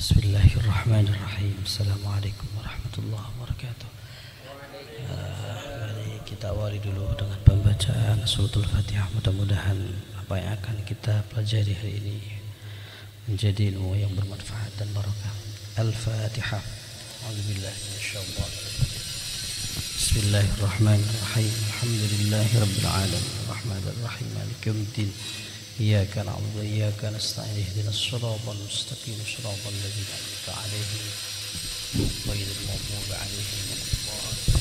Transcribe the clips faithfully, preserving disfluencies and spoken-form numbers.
Bismillahirrahmanirrahim. Assalamualaikum warahmatullahi wabarakatuh. Uh, mari kita awali dulu dengan pembacaan suratul Fatihah. Mudah-mudahan apa yang akan kita pelajari hari ini menjadi ilmu yang bermanfaat dan barakah. Al-Fatihah. A'udzubillahi minasyaitonir rajim. Bismillahirrahmanirrahim. Alhamdulillahirabbil alamin. Arrahmanir rahim. Maliki yaumiddin. إياك نعبد وإياك نستعين اهدنا الصراط المستقيم صراط الذين أنعمت عليهم غير المغضوب عليهم ولا الضالين.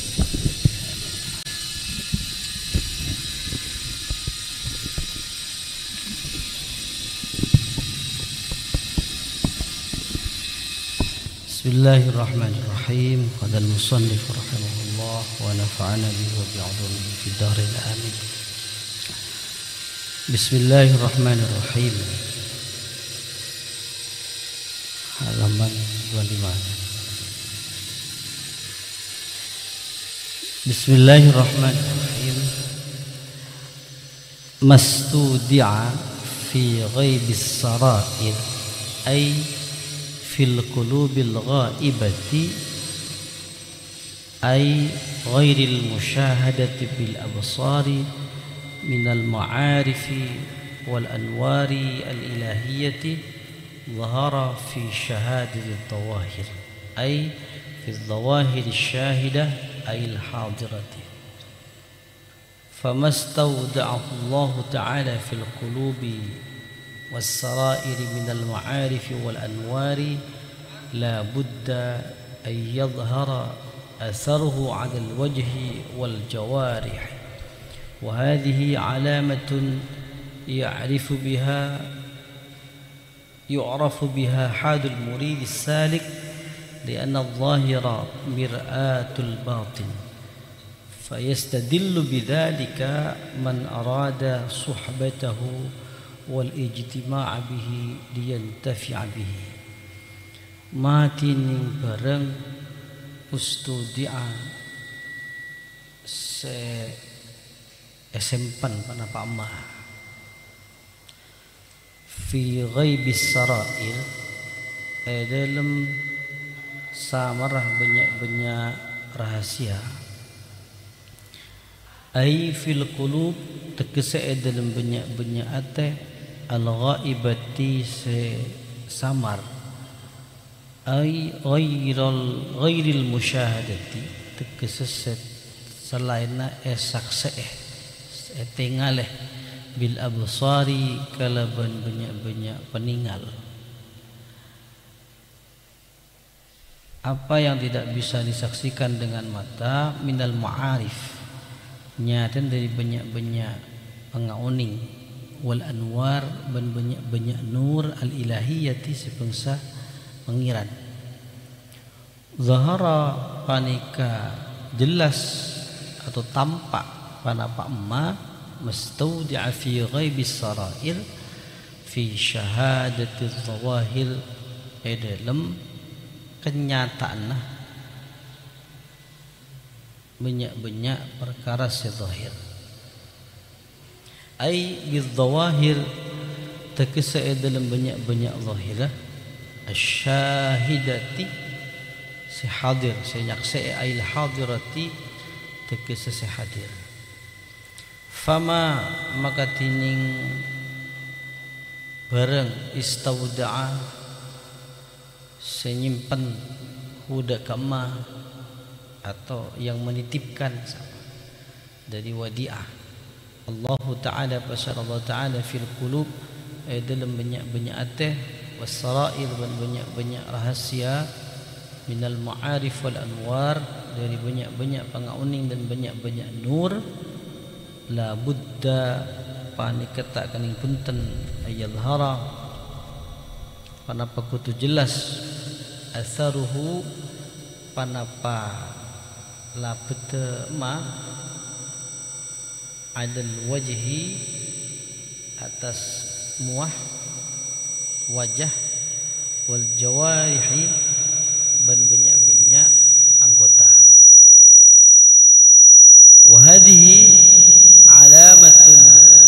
بسم الله الرحمن الرحيم. قال المصنف رحمه الله ونفعنا به وبعلومه في الدارين آمين. Bismillahirrahmanirrahim. Halaman dua puluh lima. Bismillahirrahmanirrahim. Mastudi'a fi ghaibis sarair ay fil qulubil ghaibati ay ghairil musyahadati bil absari من المعارف والأنوار الإلهية ظهر في شهادة الظواهر أي في الظواهر الشاهدة أي الحاضرة فما استودعه الله تعالى في القلوب والسرائر من المعارف والأنوار لا بد أن يظهر أثره على الوجه والجوارح وهذه علامة يعرف بها يعرف بها حال المريد السالك لأن الظاهر مرآة الباطن فيستدل بذلك من أراد صحبته والاجتماع به لينتفع به ماتن برeng ustudia se esempan pada Pak Ma fi ghaibis sarair eh dalam samarah banyak-banyak rahasia ai fil qulub tegese dalam banyak-banyak ate al ghaibati se samar ai ghairil ghairil musyahadati tegese selainna esakse tingaleh bil absari kalaban banyak-banyak peninggal. Apa yang tidak bisa disaksikan dengan mata minal ma'arif nyata dari banyak-banyak pengauning wal anwar dan banyak-banyak nur al ilahiyati sepengsa pengiran zahara panika jelas atau tampak pada Pak Ma mustaudi'a fi ghaibis sarair fi syahadati zawahir dalam kenyataan banyak-banyak perkara zahir ai bil zawahir tekesa dalam banyak-banyak zahirah asyahidati si hadir si nyaksi ai hadirati tekesa si hadir fama maka tining bareng istauda'a senyimpan huda kama atau yang menitipkan dari wadi'ah Allah Ta'ala pasal Allah Ta'ala fil qulub eh, dalam banyak-banyak ateh wassarair dan banyak-banyak rahasia minal ma'arif wal anwar dari banyak-banyak pangauning dan banyak-banyak nur la buddha panikata kaning punten ayadhara panapa kutu jelas asaruhu panapa la bete ma adal wajhi atas muah wajah wal jawarihi dan banyak-banyak anggota wa hadhihi alamatun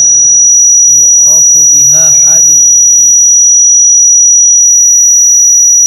yu'rafu biha hadul murid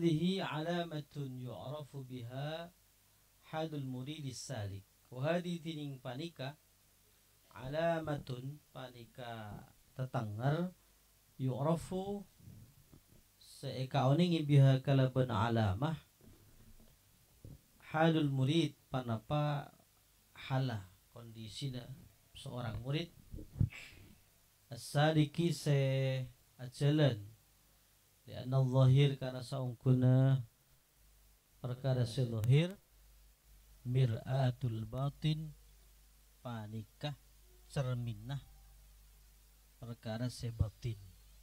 hadhihi alamatun yu'rafu biha halul muridis salik. Wa hadhihi tining panika alamatun panika tetanggar yu'rafu seekaoning biha kalaban alamah halul murid panapa hala kondisina seorang murid as-saliki se ajalan lianna zahir karena saungkuna perkara selohir mir'atul batin panikah cerminah perkara sebatin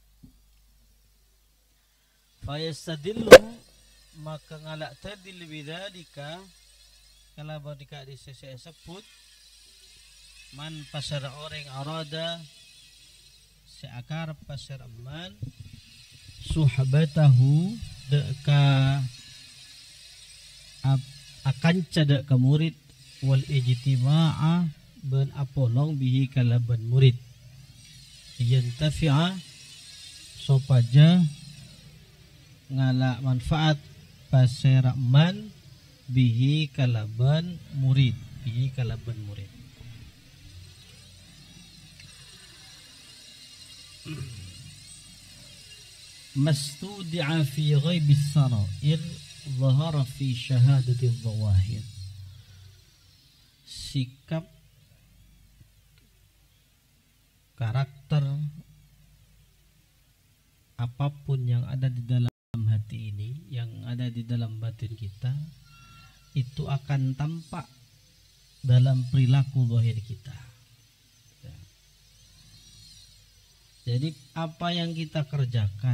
fayastadillu maka ngalak tadil bidzalika kalau badika disebut man pasar orang arada seakar pasar man suhabatahu deka akan cadak ke murid wal ijtima'a ben apolong bihi kalaban murid yantafi'a sopaja ngala manfaat pasar man bihi kalaban murid bihi kalaban murid. Mastudi'a fi ghaibis sarair zahara fi syahadati dhawahir. Sikap karakter apapun yang ada di dalam hati ini, yang ada di dalam batin kita, itu akan tampak dalam perilaku zahir kita. Jadi apa yang kita kerjakan,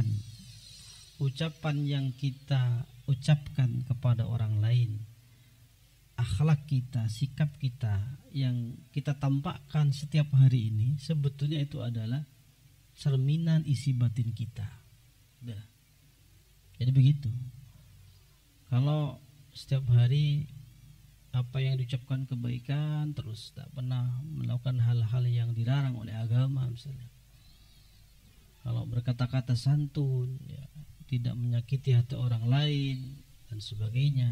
ucapan yang kita ucapkan kepada orang lain, akhlak kita, sikap kita yang kita tampakkan setiap hari ini, sebetulnya itu adalah cerminan isi batin kita. Udah. Jadi begitu. Kalau setiap hari apa yang diucapkan kebaikan, terus tak pernah melakukan hal-hal yang dilarang oleh agama misalnya. Kalau berkata-kata santun, ya, tidak menyakiti hati orang lain dan sebagainya,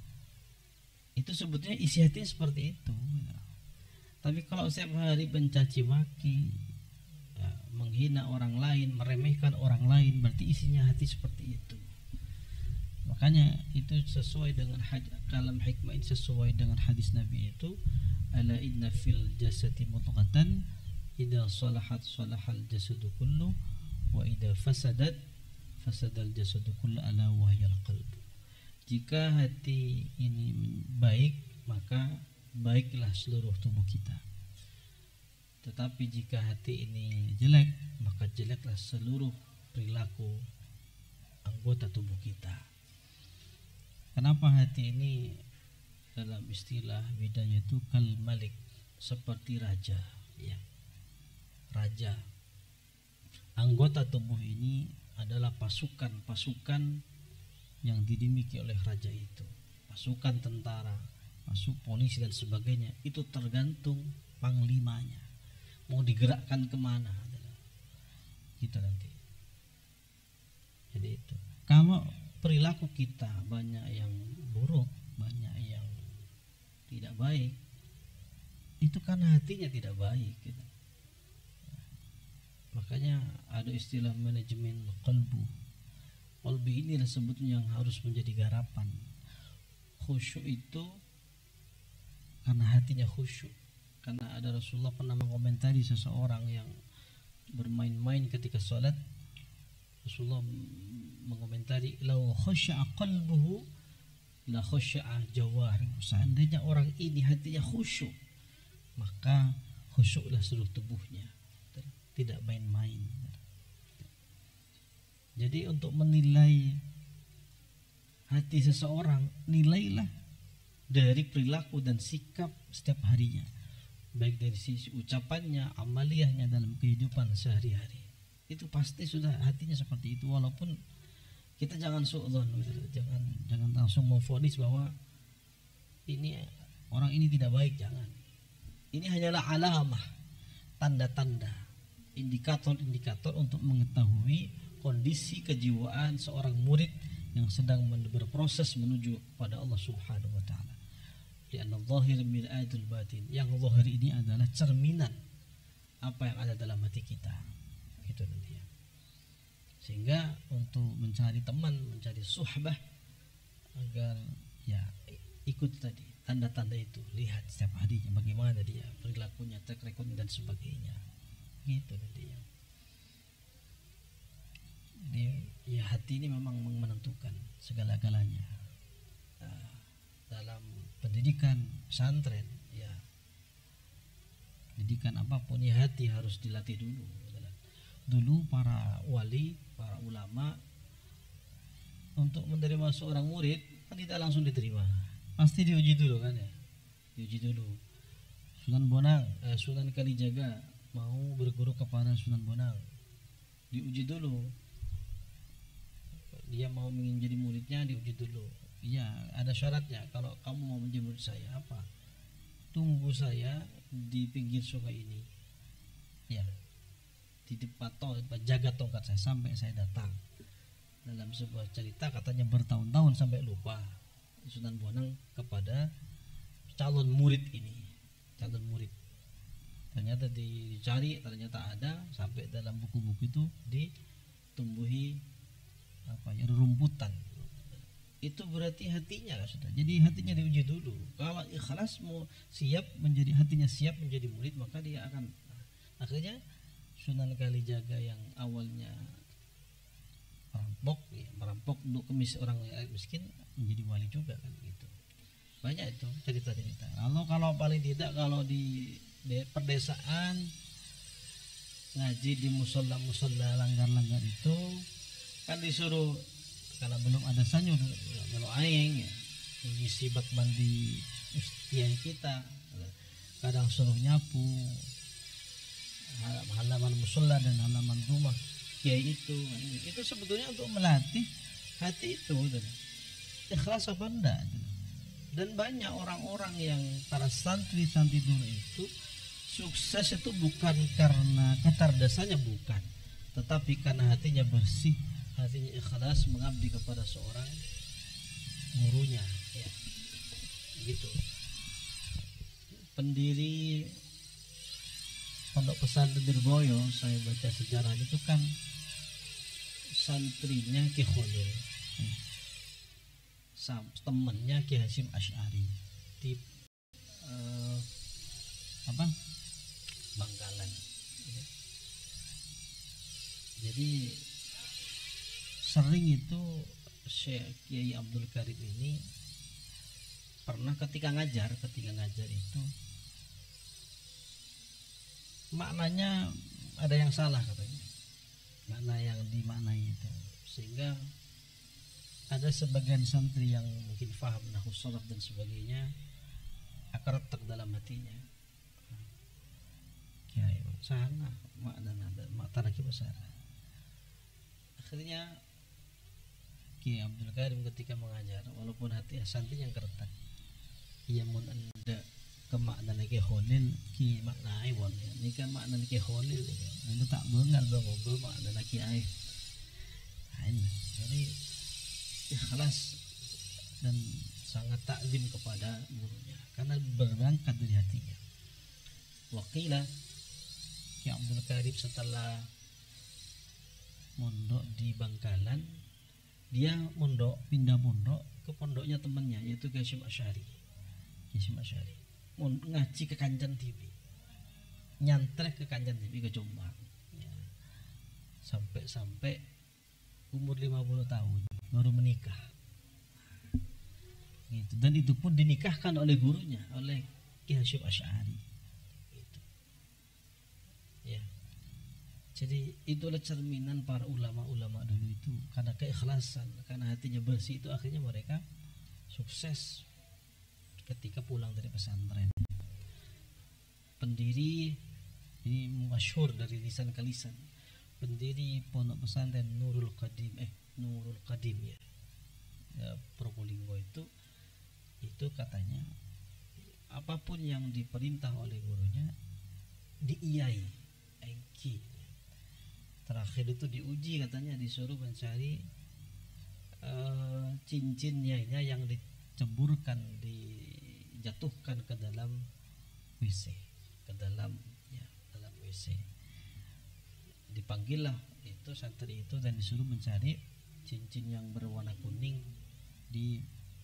itu sebetulnya isi hati seperti itu. Ya. Tapi kalau setiap hari mencaci maki, ya, menghina orang lain, meremehkan orang lain, berarti isinya hati seperti itu. Makanya itu sesuai dengan kalam hikmah, ini sesuai dengan hadis Nabi itu, ala inna fil jasadi mudghatan idza salahat salahal jasadu kullu wa idza fasadat fasadal jasadu kullu ala wahyal qalbu. Jika hati ini baik, maka baiklah seluruh tubuh kita. Tetapi jika hati ini jelek, maka jeleklah seluruh perilaku anggota tubuh kita. Kenapa hati ini dalam istilah bidanya itu kal malik, seperti raja, ya. Raja. Anggota tubuh ini adalah pasukan-pasukan yang dimiliki oleh raja itu. Pasukan tentara, masuk polisi dan sebagainya, itu tergantung panglimanya. Mau digerakkan kemana kita nanti. Jadi itu. Kalau perilaku kita banyak yang buruk, banyak yang tidak baik, itu karena hatinya tidak baik gitu. Makanya ada istilah manajemen qalbu. Qalbu inilah sebetulnya yang harus menjadi garapan. Khusyuk itu karena hatinya khusyuk. Karena ada Rasulullah pernah mengomentari seseorang yang bermain-main ketika sholat. Rasulullah mengomentari, lau khusya'a qalbuhu la khusya'a jawarihu. Seandainya orang ini hatinya khusyuk, maka khusyuklah seluruh tubuhnya, tidak main-main. Jadi untuk menilai hati seseorang, nilailah dari perilaku dan sikap setiap harinya, baik dari sisi ucapannya, amaliyahnya dalam kehidupan sehari-hari. Itu pasti sudah hatinya seperti itu. Walaupun kita jangan suudzon, jangan jangan langsung memvonis bahwa ini orang ini tidak baik, jangan. Ini hanyalah alamah, tanda-tanda, indikator-indikator untuk mengetahui kondisi kejiwaan seorang murid yang sedang berproses menuju pada Allah Subhanahu wa taala. Lianna zahir mir'atul batin. Yang zahir ini adalah cerminan apa yang ada dalam hati kita. Gitu nanti ya. Sehingga untuk mencari teman, mencari suhbah agar ya ikut tadi tanda-tanda itu, lihat setiap harinya bagaimana dia perilakunya, track record dan sebagainya. Gitu nanti ya. Jadi ya hati ini memang menentukan segala-galanya. Nah, dalam pendidikan pesantren ya, pendidikan apapun ya hati harus dilatih dulu. Dulu para wali, para ulama untuk menerima seorang murid kan tidak langsung diterima, pasti diuji dulu kan ya, diuji dulu. Sunan Bonang, eh, Sunan Kalijaga mau berguru kepada Sunan Bonang, diuji dulu. Dia mau menjadi muridnya, diuji dulu. Iya, ada syaratnya. Kalau kamu mau menjadi murid saya, apa? Tunggu saya di pinggir sungai ini. Ya, di depan tol, jaga tongkat saya sampai saya datang. Dalam sebuah cerita katanya bertahun-tahun sampai lupa Sunan Bonang kepada calon murid ini, calon murid. Ternyata dicari, ternyata ada, sampai dalam buku-buku itu ditumbuhi apa ya, rumputan. Itu berarti hatinya lah sudah. Jadi hatinya diuji dulu. Kalau ikhlas mau siap menjadi, hatinya siap menjadi murid, maka dia akan. Akhirnya Sunan Kalijaga yang awalnya merampok, ya, merampok untuk kemis orang miskin menjadi wali juga kan gitu. Banyak itu cerita-cerita. Lalu kalau paling tidak kalau di, di perdesaan ngaji di musola-musola langgar-langgar itu kan disuruh, kalau belum ada sanyo kalau aing ya, mengisi bak mandi kiai kita, kadang suruh nyapu halaman musola dan halaman rumah kiai itu. Itu sebetulnya untuk melatih hati itu, dan ikhlas apa enggak. Dan banyak orang-orang yang para santri-santri dulu itu sukses itu bukan karena kecerdasannya, bukan, tetapi karena hatinya bersih, hatinya ikhlas mengabdi kepada seorang gurunya ya. Gitu. Pendiri Pondok Pesantren Dirboyo, saya baca sejarah itu kan santrinya Ki Kholil, temannya Ki Hasyim Asy'ari di uh, apa Bangkalan ya. Jadi sering itu Syekh Kiai Abdul Karim ini pernah ketika ngajar, ketika ngajar itu maknanya ada yang salah katanya, makna yang dimaknai itu, sehingga ada sebagian santri yang mungkin faham nahwu sharaf dan sebagainya akar retak dalam hatinya. Kiai salah makna nada makna besar. Akhirnya Kiai Abdul Karim ketika mengajar, walaupun hati santri yang keretak, ia mun anda ke makna Ki Kholil ki makna aiwan ya. Ini kan makna Ki Kholil ya. Itu tak bengal bang ngobrol makna Kiai. Jadi ikhlas dan sangat takzim kepada gurunya karena berangkat dari hatinya. Wakila Ki Abdul Karim setelah mondok di Bangkalan, dia mondok, pindah pondok ke pondoknya temannya yaitu Ki Hasyim Asy'ari. Ki Hasyim Asy'ari ngaji ke Kancan T V, nyantrek ke Kancan T V ke Jombang ya. Sampai-sampai umur lima puluh tahun baru menikah gitu. Dan itu pun dinikahkan oleh gurunya, oleh Ki Hasyim Asy'ari gitu. Ya. Jadi itulah cerminan para ulama-ulama dulu itu, karena keikhlasan, karena hatinya bersih itu akhirnya mereka sukses ketika pulang dari pesantren. Pendiri ini masyhur dari lisan ke lisan, pendiri pondok pesantren Nurul Qadim eh Nurul Qadim ya, ya Probolinggo itu itu katanya apapun yang diperintah oleh gurunya diiyai, engki. Terakhir itu diuji katanya, disuruh mencari uh, cincinnya yang diceburkan, dijatuhkan ke dalam W C, ke dalam ya dalam W C. Dipanggillah itu santri itu dan disuruh mencari cincin yang berwarna kuning di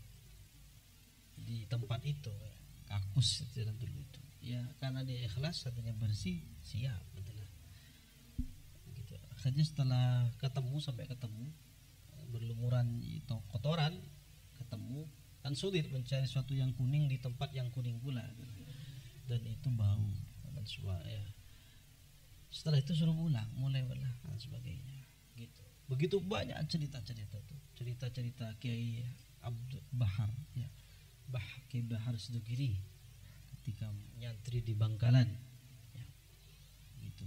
di tempat itu, ya. Kakus itu dulu itu. Ya karena dia ikhlas, hatinya bersih, siap betul. Gitu. Akhirnya setelah ketemu sampai ketemu berlumuran itu kotoran, ketemu kan sulit mencari sesuatu yang kuning di tempat yang kuning pula, dan itu bau dan sebagainya. Setelah itu suruh pulang, mulai belah dan sebagainya. Gitu. Begitu banyak cerita-cerita tuh, cerita-cerita Kiai Abdul Bahar, ya. Bah Kiai Bahar Sidogiri ketika nyantri di Bangkalan, ya. Gitu.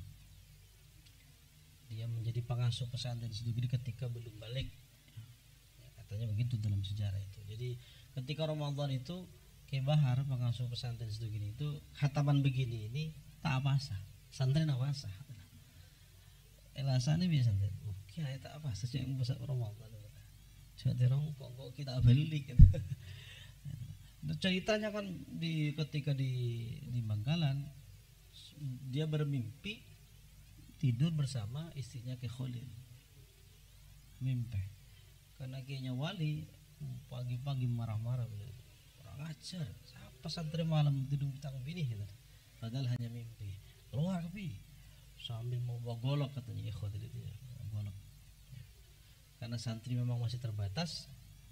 Dia menjadi pengasuh pesantren Sidogiri ketika belum balik. Ya, katanya begitu dalam sejarah itu. Jadi ketika Ramadan itu Kiai Bahar pengasuh pesantren Sidogiri itu khataman begini ini tak apa sah. Santri apa sah? Elasannya biasa santri. Oke, tak apa sah yang besar Ramadan. Jadi orang kok kita balik. Ceritanya kan di ketika di di Bangkalan dia bermimpi tidur bersama istrinya Kiai Khalil. Mimpi. Karena kayaknya wali pagi-pagi marah-marah, orang ajar. Siapa santri malam tidur tang bini gitu. Padahal hanya mimpi. Keluar kepi sambil mau bawa golok katanya Kiai Khalil itu ya. Golok. Karena santri memang masih terbatas.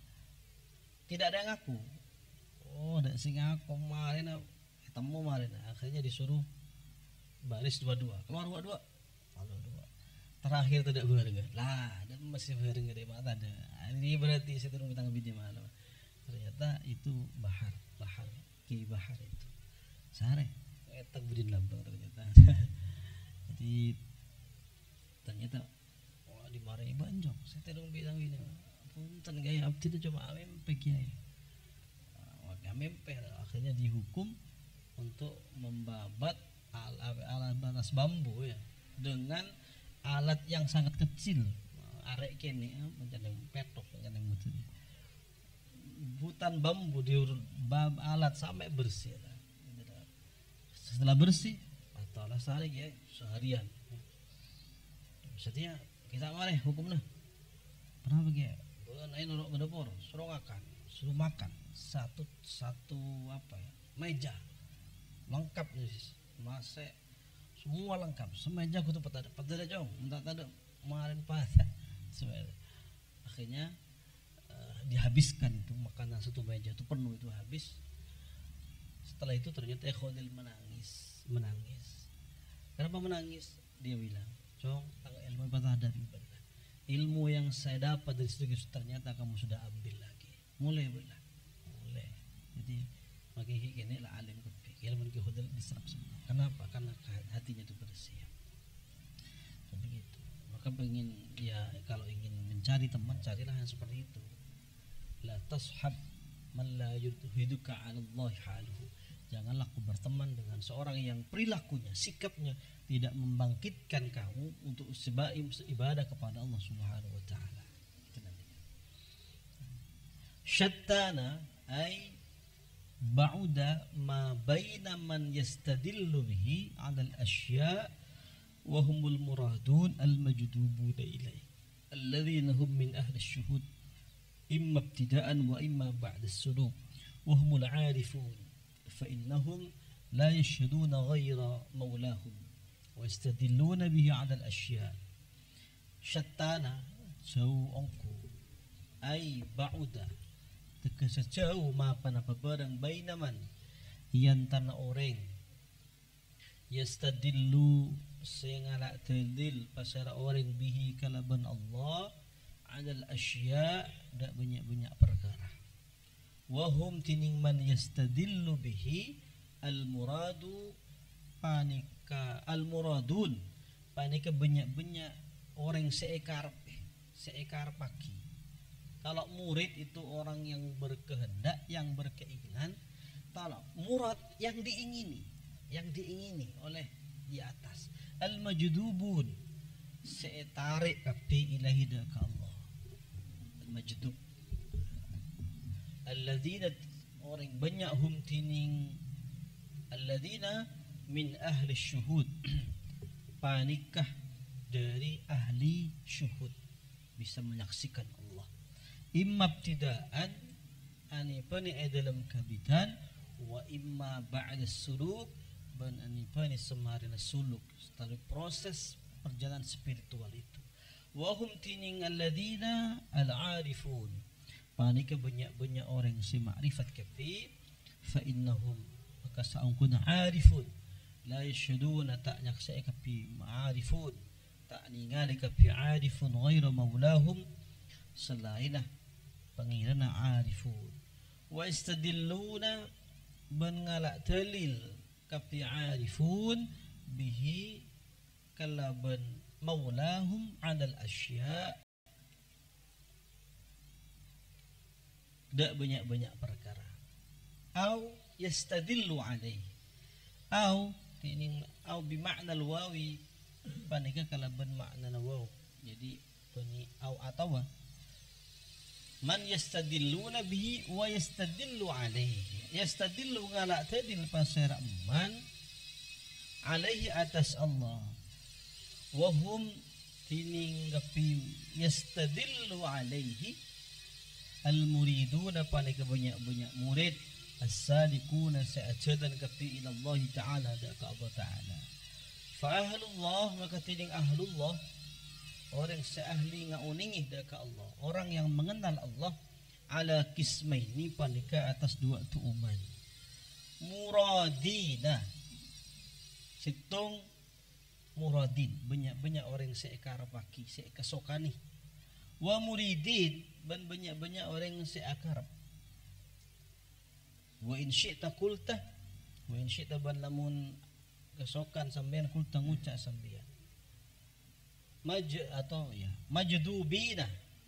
Tidak ada yang ngaku. Oh, ada sing ngaku kemarin ketemu kemarin. Akhirnya disuruh baris dua-dua. Keluar dua-dua. Keluar dua. Terakhir tidak berharga. Lah, ada masih berharga di mata ada. Ini berarti saya turun tangan bini malam. Ternyata itu Bahar, Bahar, Kiai Bahar itu. Sare, etak berdin lambang ternyata. Jadi ternyata wah dimarahi banjok. Saya turun bilang bini. Punten gaya abdi itu cuma mimpi Kiai. Wah, mimpi. Akhirnya dihukum untuk membabat alat batas bambu ya dengan alat yang sangat kecil. Arek kene menjadi petok menjadi betul. Hutan bambu diurut bab alat sampai bersih. Setelah bersih, ataulah sehari ya seharian. Setia kita marah hukumnya. Pernah begitu? Naik nurut ngedepor, suruh makan, suruh makan satu satu apa ya meja lengkap nih, masih semua lengkap, semeja kutu pada pada jauh, entah ada kemarin pada, akhirnya uh, dihabiskan itu makanan satu meja itu penuh itu habis. Setelah itu ternyata Khalil menangis, menangis. Kenapa menangis? Dia bilang, "Cong, ilmu patah dari benar. Ilmu yang saya dapat dari situ ternyata kamu sudah ambil lagi." Mulai belah, mulai. Jadi makin gini lah alim kepi. Ilmu ke Khalil diserap semua. Kenapa? Karena hatinya itu bersih. Seperti itu. Maka pengen ya kalau ingin mencari teman carilah yang seperti itu. La tashab man la yudhiduka 'ala Allah haluhu. Janganlah kau berteman dengan seorang yang perilakunya, sikapnya tidak membangkitkan kamu untuk ibadah kepada Allah Subhanahu wa taala. Syattana ay ba'uda ma baina man yastadillu bihi 'ala al-asya' wa humul muradun al-majdubuna ilayhi alladhina hum min ahli asy-syuhud imma ibtida'an wa imma ba'da as-suluk wa humul 'arifun فإنهم لا يشهدون غير مولاهم ويستدلون به على الأشياء. Syattana jauh ongku ay ba'uda tegese jauh mapan apa barang bainaman yang tanah orang yastadillu sengala dalil pasara orang bihi kalaban Allah adal asya dak banyak-banyak perkara. Wahum tining man yastadillu bihi al muradu panika al muradun panika banyak-banyak orang seekar seekar pagi. Kalau murid itu orang yang berkehendak, yang berkeinginan. Kalau murad yang diingini, yang diingini oleh di atas. Al majdubun seetarik kapi ilahi ka Allah. majdub. Alladzina orang banyak hum tining alladzina min ahli syuhud panikah dari ahli syuhud, bisa menyaksikan Allah. Imma ibtidaan ani pani dalam kabitan, wa imma ba'da suluk ban ani pani semarina suluk, setelah proses perjalanan spiritual itu. Wa hum tining alladzina al-arifun, panika banyak-banyak orang si ma'rifat kafi, fa innahum maka saungkuna arifun la yashhaduna tak nyaksai kapi ma'arifun, tak ningali kapi arifun ghairu maulahum, selainah pangirana arifun. Wa istadilluna ban ngalak dalil kapi arifun bihi kalaban maulahum alal asya, dak banyak-banyak perkara. Au yastadillu alaihi, au tining au bimakna al-wawi, panika kalaban makna waw, jadi pani au atawa man yastadilluna bihi wa yastadillu alaihi. Yastadillu ngala tadil pasir man alaihi atas Allah, wa hum tining gapi yastadillu alaihi al-muriduna, panika banyak-banyak murid as-salikuna sa'ajadan kapi ila Allah ta'ala, da ka Allah ta'ala. Fa ahlullah maka tining ahlullah, orang seahli ngauningih da ka Allah, orang yang mengenal Allah, ala kismaini panika atas dua tuuman. Muradina situng muradin, banyak-banyak orang seekarapaki seekasokani. Wa muridin ban banyak-banyak orang seakarap. Wa in syi'ta qulta, wa in syi'ta ban lamun kesokan sampean kulta ngucap sampean. Maj atau ya majdubina,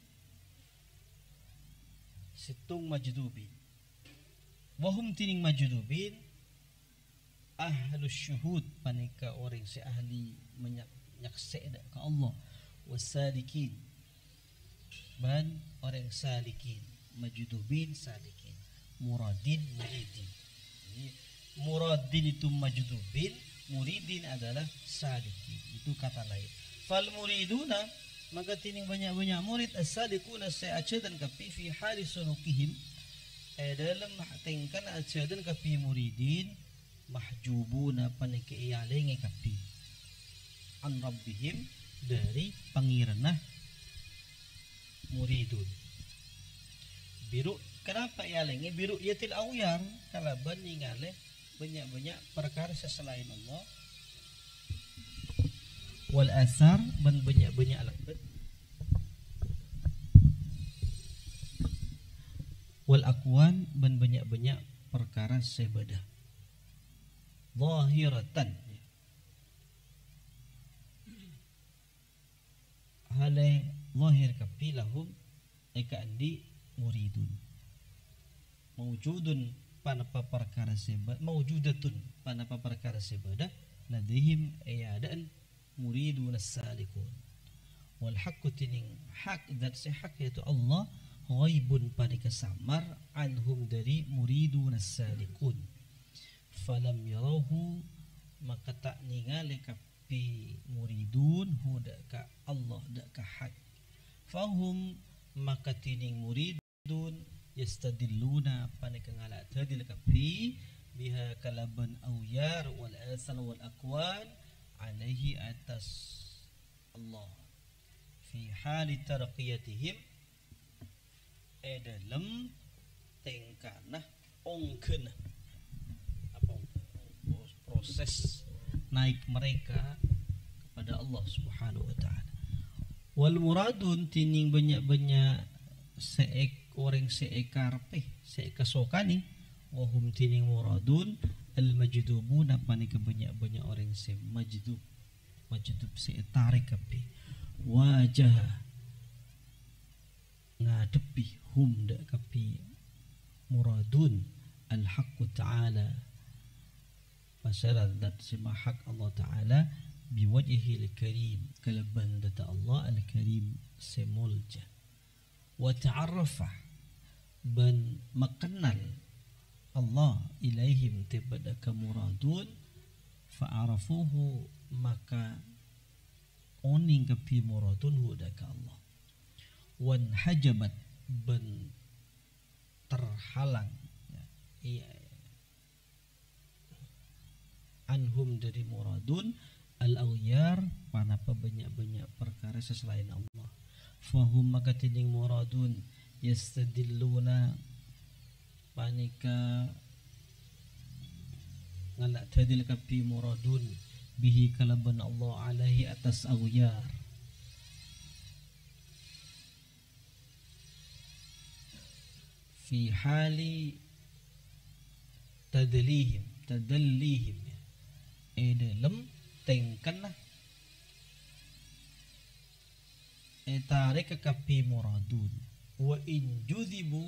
situng majdubin. Wahum tining majdubin ahlus syuhud, panika orang si ahli menyaksikan ke Allah. Wasalikin ban orang salikin, majdubin salikin, muradin muridin. Jadi, muradin itu majdubin, muridin adalah salikin, itu kata lain. Fal muriduna maka tining banyak-banyak murid as-salikuna sa'ajadan kapi fi hali sunukihim, eh dalam tingkan ajadan kapi muridin, mahjubuna panika iyalengi kapi an rabbihim dari pangiranah muridun. Biru kenapa iyalengi biru yatil awyar, kalaban ningale banyak-banyak perkara selain Allah. Wal asar ban banyak-banyak lakbat, wal akwan ban banyak-banyak perkara sebadah. Zahiratan hale zahir kapilahum eka andi muridun, mawjudun panapa perkara sebadah, mawjudatun panapa perkara sebadah, ladihim ayadaan muridun as-salikun. Wal haqqu tining hak, dat si hak yaitu Allah, ghaibun panika samar, anhum dari muridun as-salikun. Falam yarahu maka tak ningali kapi muridun huda ka Allah da ka hak. Fahum maka tining muridun yastadilluna panika ngala tadil kapi biha kalaban awyar wal asal wal akwan alaihi atas Allah fi hali tarqiyatihim, e dalam tingkanah ongkeun apa proses naik mereka kepada Allah Subhanahu wa taala. Wal muradun tining banyak-banyak seek orang seekarpe seekasokani, wa hum tining muradun al majdubuna panika banyak-banyak orang se majdub, majdub se tarik kapi, wajah ngadepi hum da kapi muradun al haqqu ta'ala, masalah dat semahak Allah ta'ala biwajhil karim, kalaban data Allah al karim semulja. wa ta'arrafa ben makenal Allah ilaihim tibada kamuradun fa'arafuhu maka oning kapi muradun hudaka Allah wan hajabat ben terhalang ya, iya, anhum dari muradun al-awiyar panapa banyak-banyak perkara selain Allah fahum maka tining muradun yastadilluna panika ngalak tadil kapi muradun bihi kalaban Allah alaihi atas awiyar fi hali tadlihim tadallihim e dalam tengkanlah e tarik kapi muradun wa in judibu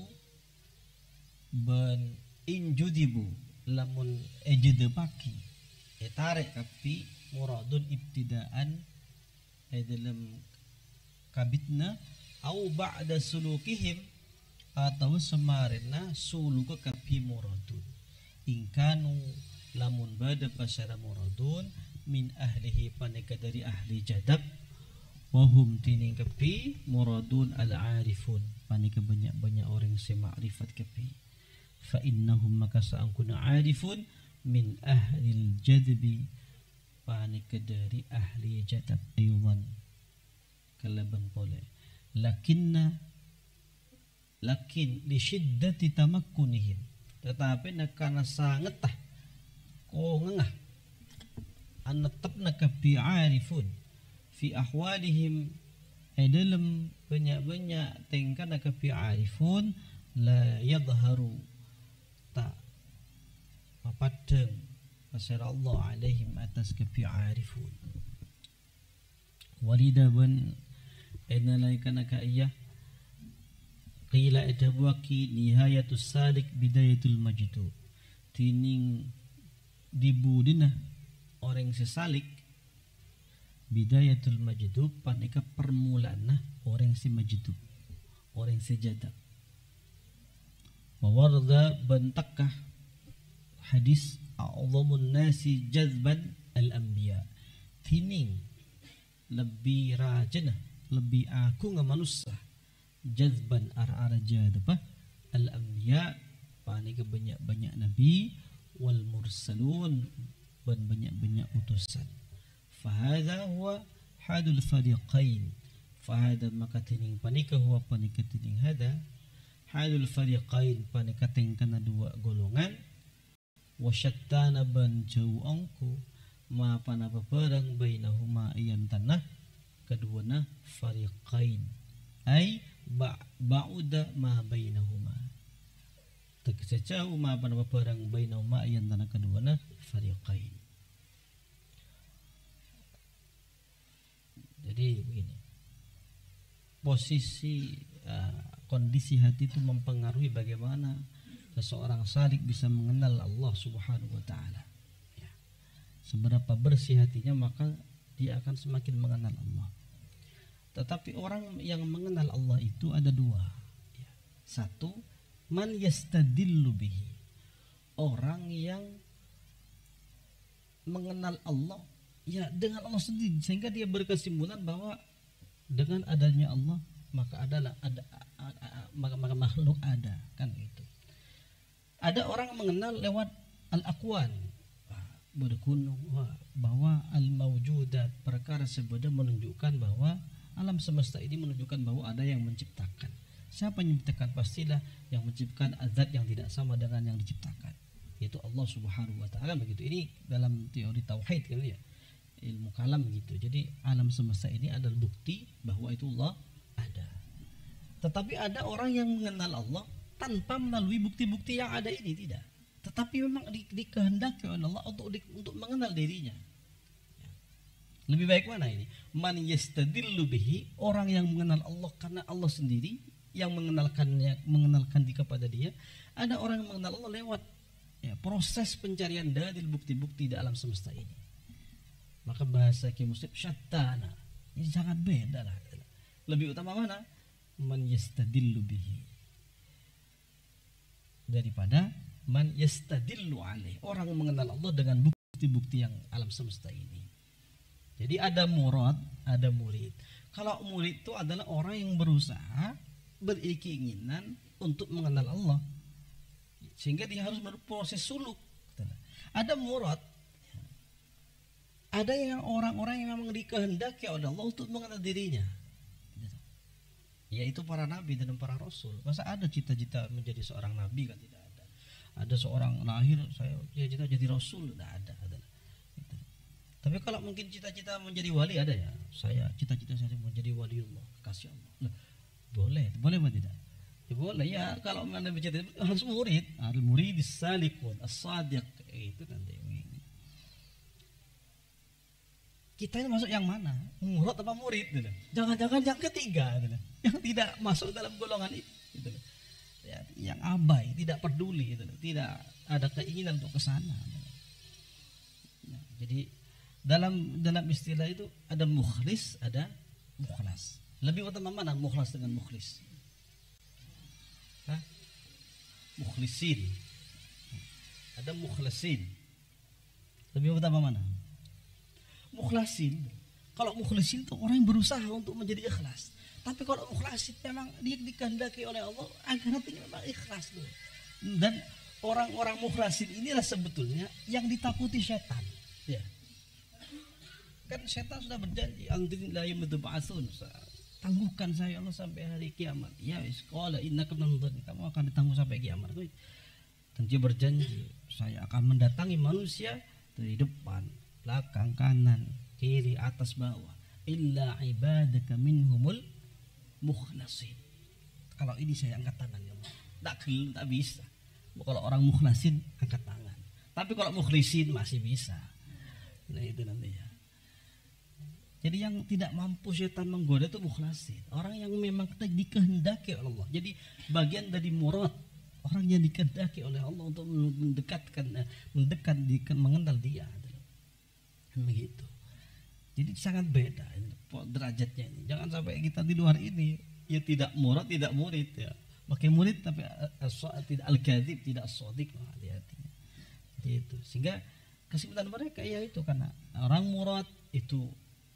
ban in judibu lamun ejede paki e tarik kapi muradun ibtidaan e dalam kabitna au ba'da sulukihim atau semarina suluka kapi muradun ingkanu lamun bada pasara muradun min ahlihi paneka dari ahli jadab wahum tining kapi muradun al-arifun paneka banyak-banyak orang sema'rifat kapi fa innahum maka sa'angkuna arifun min ahli jadbi paneka dari ahli jadab ayuman kalaban pole lakinna lakin li syiddati tamakkunihim tetapi nak karena sangat tah ko ngengah an tetapna kapi arifun fi ahwalihim ay dalam banyak-banyak tingkah nak kapi arifun la yadharu ta mapadeng pasal Allah alaihim atas kapi arifun warida ban enalai kana ka iya qila adabuaki nihayatus salik bidayatul majdub tining dibudina orang sesalik bidayatul majdub paneka permulaan orang si majdub orang sejadab wa warda bantakah hadis a'zamun nasi jazban al-anbiya tining lebih rajin lebih aku nga manusia jazban ar-ara jadabah al-anbiya paneka banyak-banyak nabi wal mursalun dan banyak-banyak utusan fahadha huwa hadul fariqain fahadha maka tining panika huwa panika tining hada hadul fariqain panika tingkana dua golongan wasyattana ban jauh angku ma panapa perang bainahuma iyan tanah keduana fariqain ay ba'uda ma bainahuma tegecau ma panapa perang bainahuma iyan tanah keduana fariqain. Jadi begini, posisi uh, kondisi hati itu mempengaruhi bagaimana seseorang salik bisa mengenal Allah Subhanahu wa taala. Ya. Seberapa bersih hatinya maka dia akan semakin mengenal Allah. Tetapi orang yang mengenal Allah itu ada dua. Ya. Satu, man yastadillu bihi. Orang yang mengenal Allah ya dengan Allah sendiri sehingga dia berkesimpulan bahwa dengan adanya Allah maka adalah ada maka, maka makhluk ada kan itu. Ada orang mengenal lewat al-aqwan pada gunung bahwa al-mawjudat perkara sebenarnya menunjukkan bahwa alam semesta ini menunjukkan bahwa ada yang menciptakan. Siapa yang menciptakan? Pastilah yang menciptakan zat yang tidak sama dengan yang diciptakan, yaitu Allah Subhanahu wa taala begitu. Ini dalam teori tauhid kan ya. Ilmu kalam gitu. Jadi alam semesta ini adalah bukti bahwa itu Allah ada. Tetapi ada orang yang mengenal Allah tanpa melalui bukti-bukti yang ada ini, tidak. Tetapi memang di, dikehendaki oleh Allah untuk di, untuk mengenal dirinya. Ya. Lebih baik mana ini? Man yastadillu bihi, orang yang mengenal Allah karena Allah sendiri yang mengenalkannya, mengenalkan diri kepada dia. Ada orang yang mengenal Allah lewat ya, proses pencarian dalil bukti-bukti di alam semesta ini. Maka bahasa ki muslim syattana ini sangat beda lah. Lebih utama mana? man yastadillu bihi, daripada man yastadillu alaih, orang mengenal Allah dengan bukti-bukti yang alam semesta ini. Jadi ada murad, ada murid. Kalau murid itu adalah orang yang berusaha, berkeinginan untuk mengenal Allah, sehingga dia harus berproses suluk. Ada murad, ada yang orang-orang yang memang dikehendaki oleh Allah untuk mengenal dirinya, yaitu para nabi dan para rasul. Masa ada cita-cita menjadi seorang nabi? Kan tidak ada. Ada seorang lahir saya cita-cita jadi rasul? Tidak ada. ada. Gitu. Tapi kalau mungkin cita-cita menjadi wali ada ya. Saya cita-cita saya menjadi waliullah, kekasih Allah. Nah, boleh, boleh atau tidak? Ya boleh ya. Kalau mana bercita harus murid, harus murid salikun as-sadiq itu nanti. Kita ini masuk yang mana? Murad apa murid? Gitu. Jangan-jangan yang ketiga, gitu. Yang tidak masuk dalam golongan itu, gitu. Ya, yang abai, tidak peduli, gitu. Tidak ada keinginan untuk ke sana. Gitu. Ya, jadi dalam dalam istilah itu ada mukhlis, ada mukhlas. Lebih utama mana mukhlas dengan mukhlis? Hah? Mukhlisin. Ada mukhlasin. Lebih utama mana? Mukhlasin. Kalau mukhlasin itu orang yang berusaha untuk menjadi ikhlas. Tapi kalau mukhlasin memang dia dikehendaki oleh Allah agar hatinya memang ikhlas tuh. Dan orang-orang mukhlasin inilah sebetulnya yang ditakuti setan. Ya. Kan setan sudah berjanji, "Anzirni ila yaumil ba'tsun." Tangguhkan saya Allah sampai hari kiamat. Ya, qala innaka minadh-dhalin. Kamu akan ditangguh sampai kiamat. Dan dia berjanji, saya akan mendatangi manusia dari depan, belakang, kanan, kiri, atas, bawah, illa ibadaka minhumul mukhlasin. Kalau ini saya angkat tangan ya Allah. Tak, tak bisa. Kalau orang mukhlasin angkat tangan. Tapi kalau mukhlisin masih bisa. Nah itu nanti ya. Jadi yang tidak mampu setan menggoda itu mukhlasin. Orang yang memang dikehendaki oleh Allah. Jadi bagian dari murad, orang yang dikehendaki oleh Allah untuk mendekatkan, mendekat, mengenal Dia. Begitu. Jadi sangat beda derajatnya ini. Jangan sampai kita di luar ini ya tidak murad, tidak murid ya. Pakai murid tapi tidak al-kadzib, tidak as-shadiq, hati-hati. Jadi itu. Sehingga kesimpulan mereka ya itu, karena orang murad itu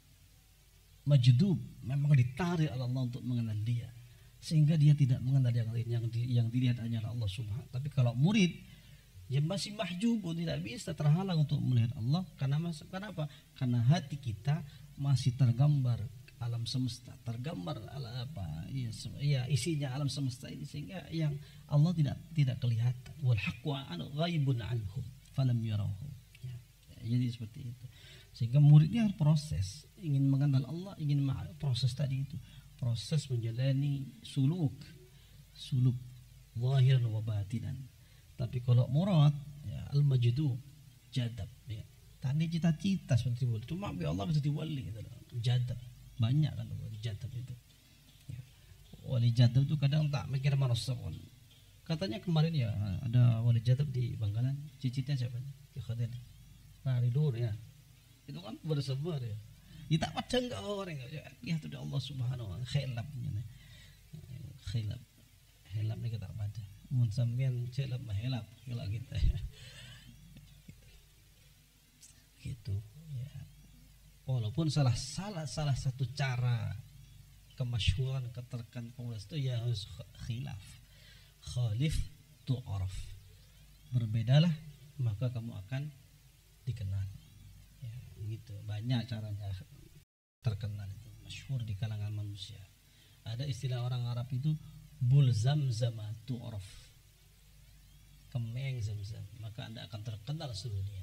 majdub, memang ditarik oleh Allah untuk mengenal Dia, sehingga dia tidak mengenal yang lain, yang di, yang dilihat hanyalah Allah Subhanahu. Tapi kalau murid ya masih mahjub, tidak bisa terhalang untuk melihat Allah. Karena mas, kenapa? Karena hati kita masih tergambar alam semesta, tergambar ala apa? Ya, ya isinya alam semesta ini, sehingga yang Allah tidak tidak kelihatan. Wal haqqu an ghaibun anhum falam yarahu. Ya, jadi seperti itu. Sehingga muridnya harus proses, ingin mengenal Allah, ingin proses tadi itu, proses menjalani suluk, suluk zahiran wa batinan. Tapi kalau murad ya al-majdu jadab ya. Tadi cita-cita seperti itu. Cuma bi Allah bisa diwali gitu. Jadab. Banyak kan wali jadab itu. Ya. Wali jadab itu kadang tak mikir marasabun. Katanya kemarin ya ada wali jadab di Bangkalan. Cicitnya siapa? Ki Khadir. Nah, Ridur ya. Itu kan bersebar ya. Ya tak padang enggak orang ya. Ya itu Allah Subhanahu wa taala khilafnya. Khilaf. Khilaf ni kita baca. Mun sampean celap mahelap kalau kita ya. Gitu ya. Walaupun salah salah salah satu cara kemasyhuran keterkan penulis itu ya harus khilaf. Khalif tu'raf. Berbedalah maka kamu akan dikenal. Ya, gitu. Banyak caranya terkenal itu, masyhur di kalangan manusia. Ada istilah orang Arab itu bul zamzama tu'raf, kemeng zam-zam, maka Anda akan terkenal sedunia.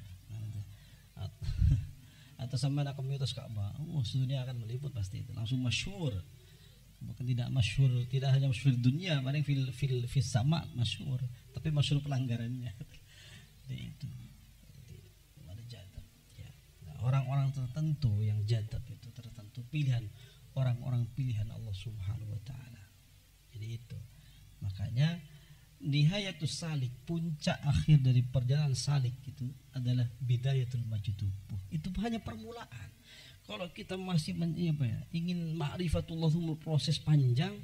Atau sama nak mitos Ka'bah, oh sedunia akan meliput pasti itu, langsung masyhur. Bukan tidak masyhur, tidak hanya masyhur dunia, paling fil fil fis sama masyhur, tapi masyhur pelanggarannya. Jadi itu. Ada jadab. Ya. Nah, orang-orang tertentu yang jadab itu tertentu pilihan orang-orang pilihan Allah Subhanahu wa taala. Jadi itu. Makanya nihayatus salik, puncak akhir dari perjalanan salik itu adalah bidayatul majduh. Itu hanya permulaan. Kalau kita masih men, apa ya, ingin ma'rifatullah itu proses panjang,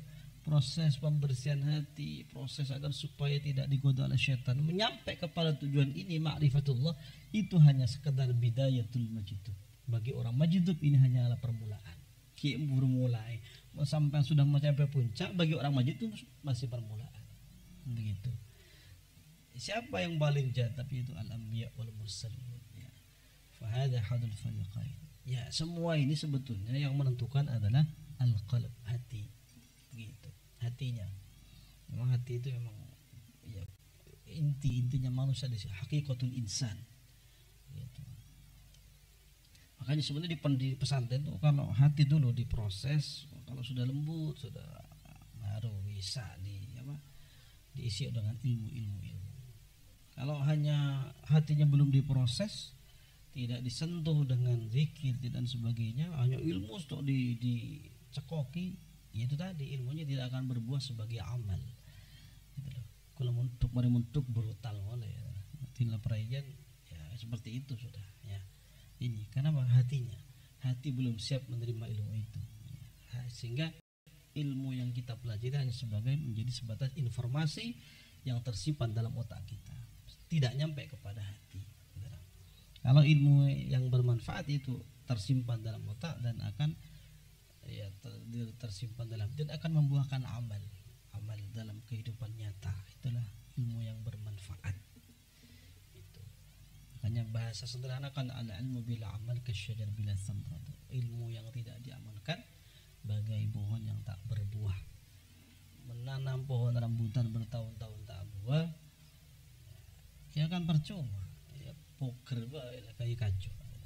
proses pembersihan hati, proses agar supaya tidak digoda oleh syaitan, menyampai kepada tujuan ini ma'rifatullah, itu hanya sekedar bidayatul majdub. Bagi orang majdub ini hanyalah permulaan. Ki bermulai sampai sudah mencapai puncak, bagi orang majdub itu masih permulaan. Begitu. Siapa yang paling jauh? Tapi itu al-anbiya wal mursalun. Ya. Fa hadha hadul fariqain. Ya, semua ini sebetulnya yang menentukan adalah al-qalb, hati. Begitu. Hatinya. Memang hati itu memang ya, inti-intinya manusia di sini, hakikatul insan. Gitu. Makanya sebenarnya di pesantren itu kalau hati dulu diproses, kalau sudah lembut, sudah baru bisa di apa? Diisi dengan ilmu-ilmu ilmu. Kalau hanya hatinya belum diproses, tidak disentuh dengan zikir dan sebagainya, hanya ilmu untuk di dicekoki, itu tadi ilmunya tidak akan berbuah sebagai amal. Gitu loh. Kalau untuk mari untuk brutal boleh ya. Tidak perayaan ya seperti itu sudah ya. Ini kenapa hatinya? Hati belum siap menerima ilmu itu. Ya. Sehingga ilmu yang kita pelajari hanya sebagai menjadi sebatas informasi yang tersimpan dalam otak kita, tidak nyampe kepada hati. Kalau ilmu yang bermanfaat itu tersimpan dalam otak dan akan ya ter, tersimpan dalam dan akan membuahkan amal, amal dalam kehidupan nyata. Itulah ilmu yang bermanfaat. Itu. Makanya bahasa sederhana kan al ilmu bila amal kasyajar bila samrat. Ilmu yang tidak diamalkan bagai pohon yang tak berbuah. Menanam pohon rambutan bertahun-tahun tak buah, ya kan percuma. Ya poker kayak kacau.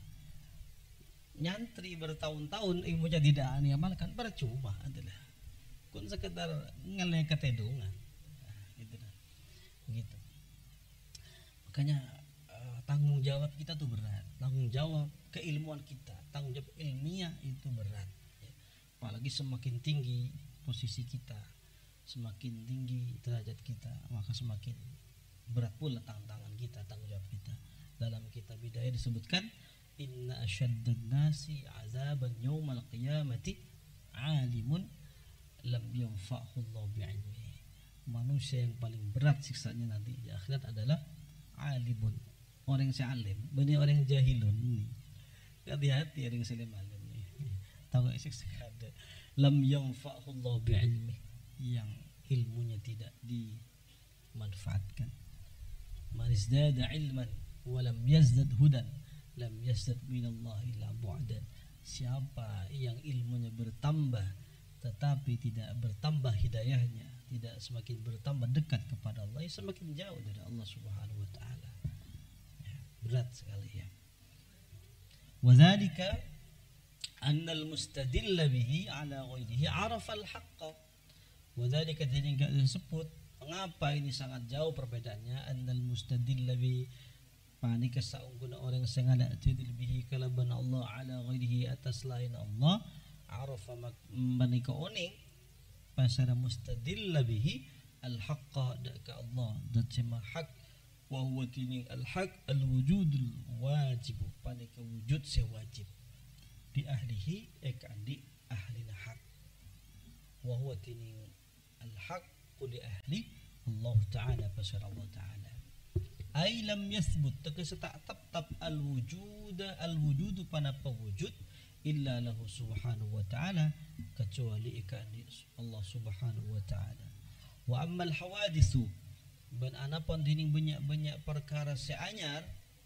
Nyantri bertahun-tahun ilmunya tidak diamalkan, percuma adalah. Kun sekedar ngeleng ketedungan. Nah, gitu dah. Begitu. Makanya uh, tanggung jawab kita tuh berat. Tanggung jawab keilmuan kita, tanggung jawab ilmiah itu berat. Apalagi semakin tinggi posisi kita, semakin tinggi derajat kita, maka semakin berat pula tantangan kita, tanggung jawab kita. Dalam kitab Bidayah disebutkan, inna asyaddan nasi azaban yaumal qiyamati alimun lam yanfa'hu Allah bi'ilmi. Manusia yang paling berat siksanya nanti di akhirat adalah alimun, orang yang alim, benih orang yang jahilun ini. Hati-hati orang yang salim alim nih. Tahu gak sih ada lam yanfa'hu Allah bi'ilmi, yang ilmunya tidak dimanfaatkan. Man izdada ilman wa lam yazdad hudan lam yazdad minallahi illa bu'dan. Siapa yang ilmunya bertambah tetapi tidak bertambah hidayahnya, tidak semakin bertambah dekat kepada Allah, semakin jauh dari Allah Subhanahu wa taala. Ya, berat sekali ya. Wa dzalika anna al-mustadilla bihi ala ghairihi arafa al-haqqa. Wa dzalika jadi disebut mengapa ini sangat jauh perbedaannya, anna al-mustadilla bi panika saungguna orang sing ada tadil bihi kalaban Allah ala ghairihi atas lain Allah, arafa manika oning pasara mustadilla bihi al-haqqa daka Allah dat sema hak wa huwa tining al-haq al-wujudul wajib, panika wujud sewajib di ahlihi ekan di ahlina hak, wa huwa tining al-haq di ahli Allah Ta'ala pasara Allah Ta'ala. Ay lam yathbut tegese tak tetap al-wujuda al-wujudu panapa wujud illa lahu subhanahu wa ta'ala, kecuali ikan Allah subhanahu wa ta'ala. Wa ammal hawadithu, ban anapun tining banyak-banyak perkara seanyar,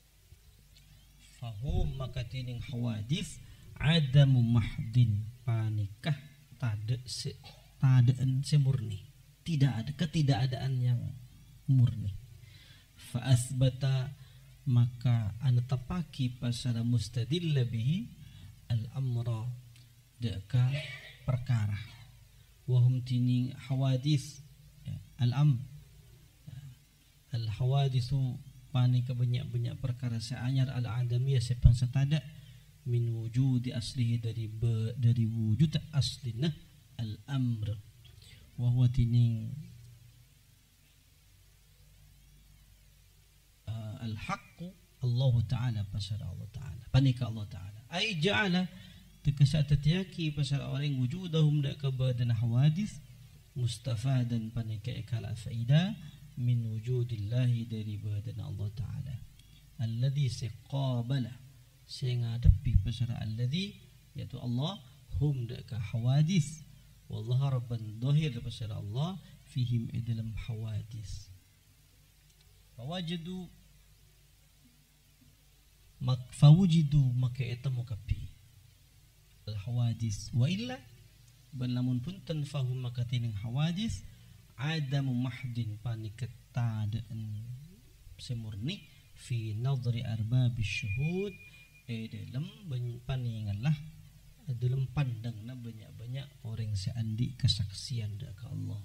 fahum maka tining hawadith adamu mahdin, panikah tade se tadaan semurni, tidak ada ketidakadaan yang murni. Fa asbata maka anatapaki pasara mustadilla bihi al-amra deka perkara, wahum tining hawadith ya, al-am al-hawadithu panika banyak-banyak perkara seanyar al-adamiyah sepang setada min wujudi aslihi dari be, dari wujud aslina al-amr, wa huwa tining uh, al-haqqu Allah Ta'ala pasal Allah Ta'ala, panika Allah Ta'ala ay ja'ala tekesa tetiaki pasal orang wujudahum dak kabadana hawadith mustafadan panika kala faida min wujudillahi dari badan Allah taala alladhi siqabala sing ngadepi pasara alladhi yaitu Allah hum daka hawadis wallahu rabban dhahir pasara Allah fihim dalam hawadis fawajadu mak fawujidu maka etemu kapi al hawadis wa illa ban lamun pun tanfahum maka tining hawadis adamu mahdin panika tadaan semurni fi nadri arbabis syuhud eh dalam paninganlah dalam pandangna banyak-banyak orang seandi kesaksian ke Allah.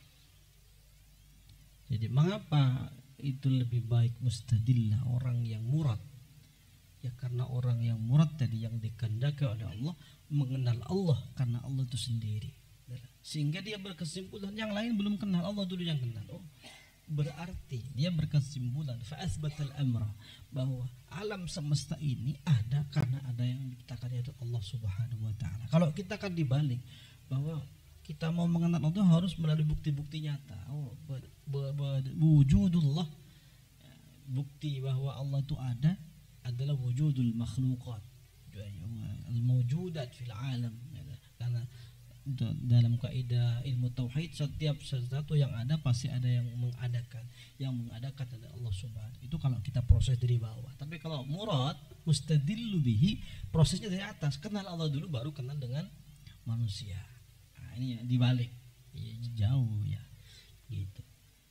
Jadi mengapa itu lebih baik mustadillah orang yang murad? Ya karena orang yang murad tadi yang dikehendaki oleh Allah mengenal Allah karena Allah itu sendiri. Sehingga dia berkesimpulan yang lain belum kenal Allah dulu yang kenal. Oh, berarti dia berkesimpulan fa asbatal amra bahwa alam semesta ini ada karena ada yang menciptakannya itu Allah Subhanahu wa taala. Kalau kita kan dibalik bahwa kita mau mengenal Allah harus melalui bukti-bukti nyata. Oh, wujudullah, bukti bahwa Allah itu ada adalah wujudul makhluqat, al-mawjudat fil alam. Karena dalam kaidah ilmu tauhid setiap sesuatu yang ada pasti ada yang mengadakan. Yang mengadakan adalah Allah Subhanahu. Itu kalau kita proses dari bawah. Tapi kalau murad mustadillu bihi, prosesnya dari atas. Kenal Allah dulu baru kenal dengan manusia. Nah, ini ya, dibalik. Ya, jauh ya. Gitu.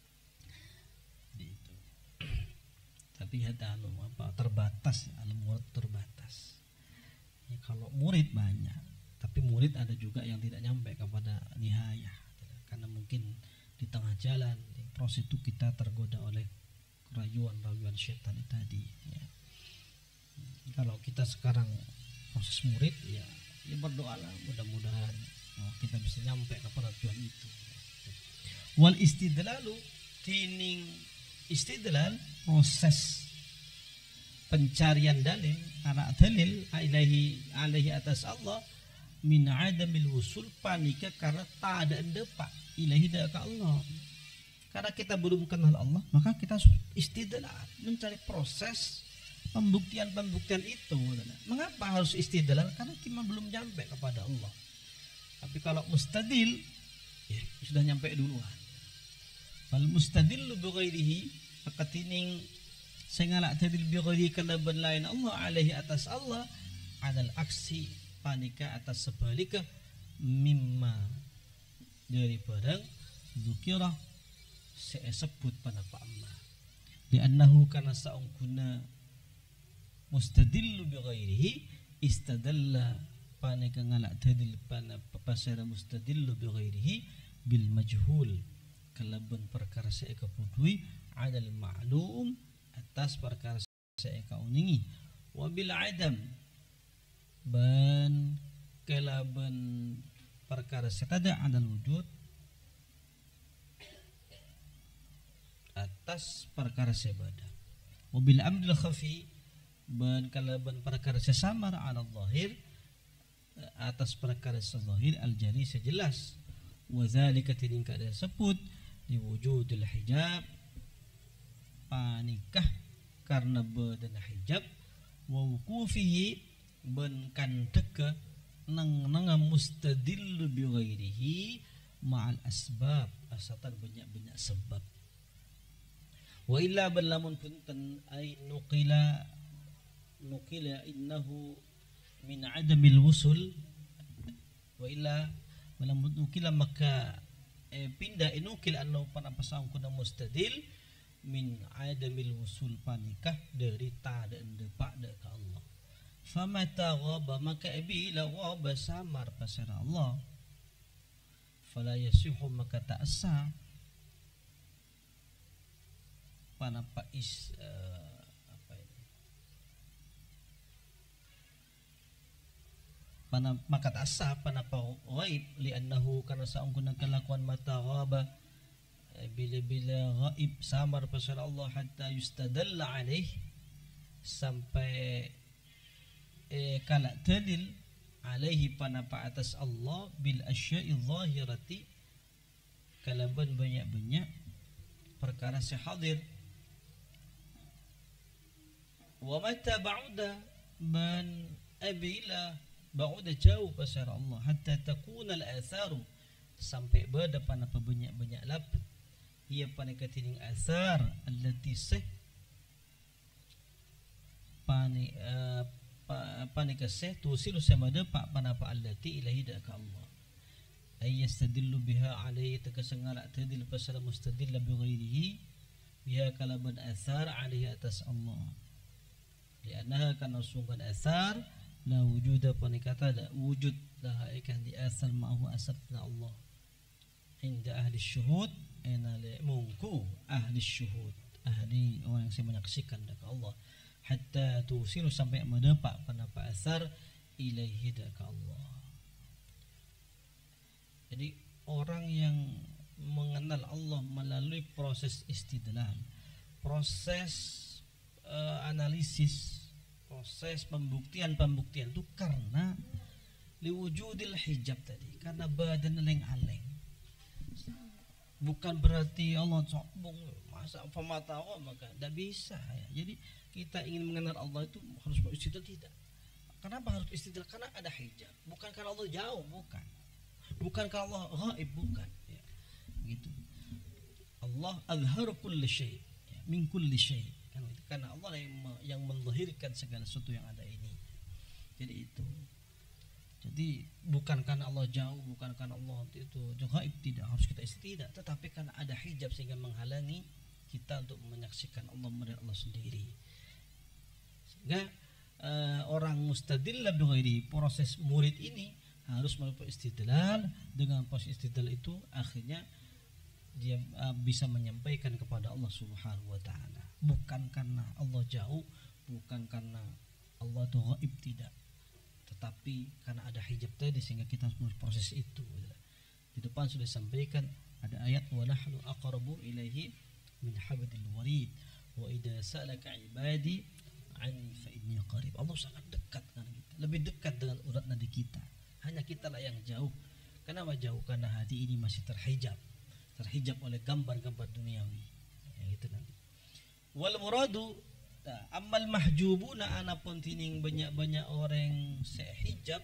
Gitu. Tapi ada anu apa terbatas, alam murad terbatas. Ya, kalau murid banyak, tapi murid ada juga yang tidak nyampe kepada nihayah karena mungkin di tengah jalan di proses itu kita tergoda oleh rayuan-rayuan syaitan tadi ya. Kalau kita sekarang proses murid ya, ya berdoalah mudah-mudahan oh, kita bisa nyampe kepada tujuan itu. Wal istidlalu tining istidlal proses pencarian dalil karena dalil alaihi alaihi atas Allah min adamil wusul panika karena tak ada depak ilahi ke Allah. Karena kita belum kenal Allah, maka kita istidlal mencari proses pembuktian-pembuktian itu. Mengapa harus istidlal? Karena kita belum nyampe kepada Allah. Tapi kalau mustadil ya sudah nyampe duluan. Fal mustadillu bi ghairihi maka tining sing ngalak tadil bi ghairi kana ben lain Allah alaihi atas Allah adal aksi panika atas sebaliknya mimma dari barang dzukira saya sebut pada Pak Allah di annahu kana saungkuna mustadillu bi ghairihi istadalla panika ngalak tadil pana pasara mustadillu bi ghairihi bil majhul kalaban perkara saya kepudui adal ma'lum atas perkara saya kauningi wa bil adam ban kelaban perkara setada adal wujud atas perkara sebada wabil amdil khafi ban kelaban perkara sesamar ala zahir atas perkara sezahir al jari sejelas wa zalika tiding kada sebut diwujudil hijab panikah karena badan hijab wa wuqufihi ben kan deke nang nang mustadillu bi ghairihi ma'al asbab asatan banyak-banyak sebab wa illa balamun punten ay nuqila nuqila innahu min adamil wusul wa illa balamun nuqila maka eh, pindah inukil annahu panapasang kuna mustadil min adamil wusul panikah dari tada depak de ka Allah. Famata ghaba maka bila ghaba samar pasara Allah fala yasihu maka ta'asa panapa is uh, apa ini pana maka ta'asa panapa ghaib li'annahu kana saungkuna kelakuan mata ghaba bila-bila ghaib samar pasara Allah hatta yustadalla alaih sampai Eh, kala dalil alaihi panapa atas Allah bil asya'i zahirati kalaban banyak-banyak perkara sehadir. Wa mata ba'uda ban abila ba'uda jauh pasar Allah hatta takuna al-atharu sampai berdepan apa banyak-banyak lap ia panikating athar allati sih pani uh, panikaseh tusilu samada pak panapa allati ilahi daka Allah ay yastadillu biha alayhi takasangala tadil pasal mustadilla bi ghairihi biha kalaban athar alayhi atas Allah liannaha kana sungkan athar la wujuda panikata da wujud dah ikan di asal ma'hu asatna Allah inda ahli syuhud ina li mungku ahli syuhud ahli orang yang saya menyaksikan daka Allah hatta tusilu sampai mendapat panapa asar ilaihi daka Allah. Jadi orang yang mengenal Allah melalui proses istidlal, proses uh, analisis, proses pembuktian-pembuktian itu karena liwujudil hijab tadi, karena badan leng-aleng. Bukan berarti Allah sombong, masa pemata Allah maka tidak bisa ya. Jadi kita ingin mengenal Allah itu harus beristidlal tidak. Kenapa harus istidlal? Karena ada hijab. Bukan karena Allah jauh, bukan. Bukan karena Allah ghaib, bukan. Ya. Begitu. Allah azharu kulli syai', ya. Min kulli syai'. Karena Allah yang yang menzahirkan segala sesuatu yang ada ini. Jadi itu. Jadi bukan karena Allah jauh, bukan karena Allah itu ghaib, tidak harus kita istidlal, tetapi karena ada hijab sehingga menghalangi kita untuk menyaksikan Allah melihat Allah sendiri. Sehingga uh, orang mustadillah bi ghairi, proses murid ini harus melakukan istidlal. Dengan proses istidlal itu akhirnya dia uh, bisa menyampaikan kepada Allah Subhanahu wa taala. Bukan karena Allah jauh, bukan karena Allah itu ghaib, tidak. Tetapi karena ada hijab tadi sehingga kita harus proses itu. Di depan sudah disampaikan ada ayat wa nahnu aqrabu ilaihi min hablil warid wa idza salaka ibadi anni fa inni qarib. Allah sangat dekat dengan kita, lebih dekat dengan urat nadi kita. Hanya kita lah yang jauh. Kenapa jauh? Karena hati ini masih terhijab, terhijab oleh gambar-gambar duniawi. Ya, itu nanti. Wal muradu amal mahjubuna anapun tining banyak-banyak orang sehijab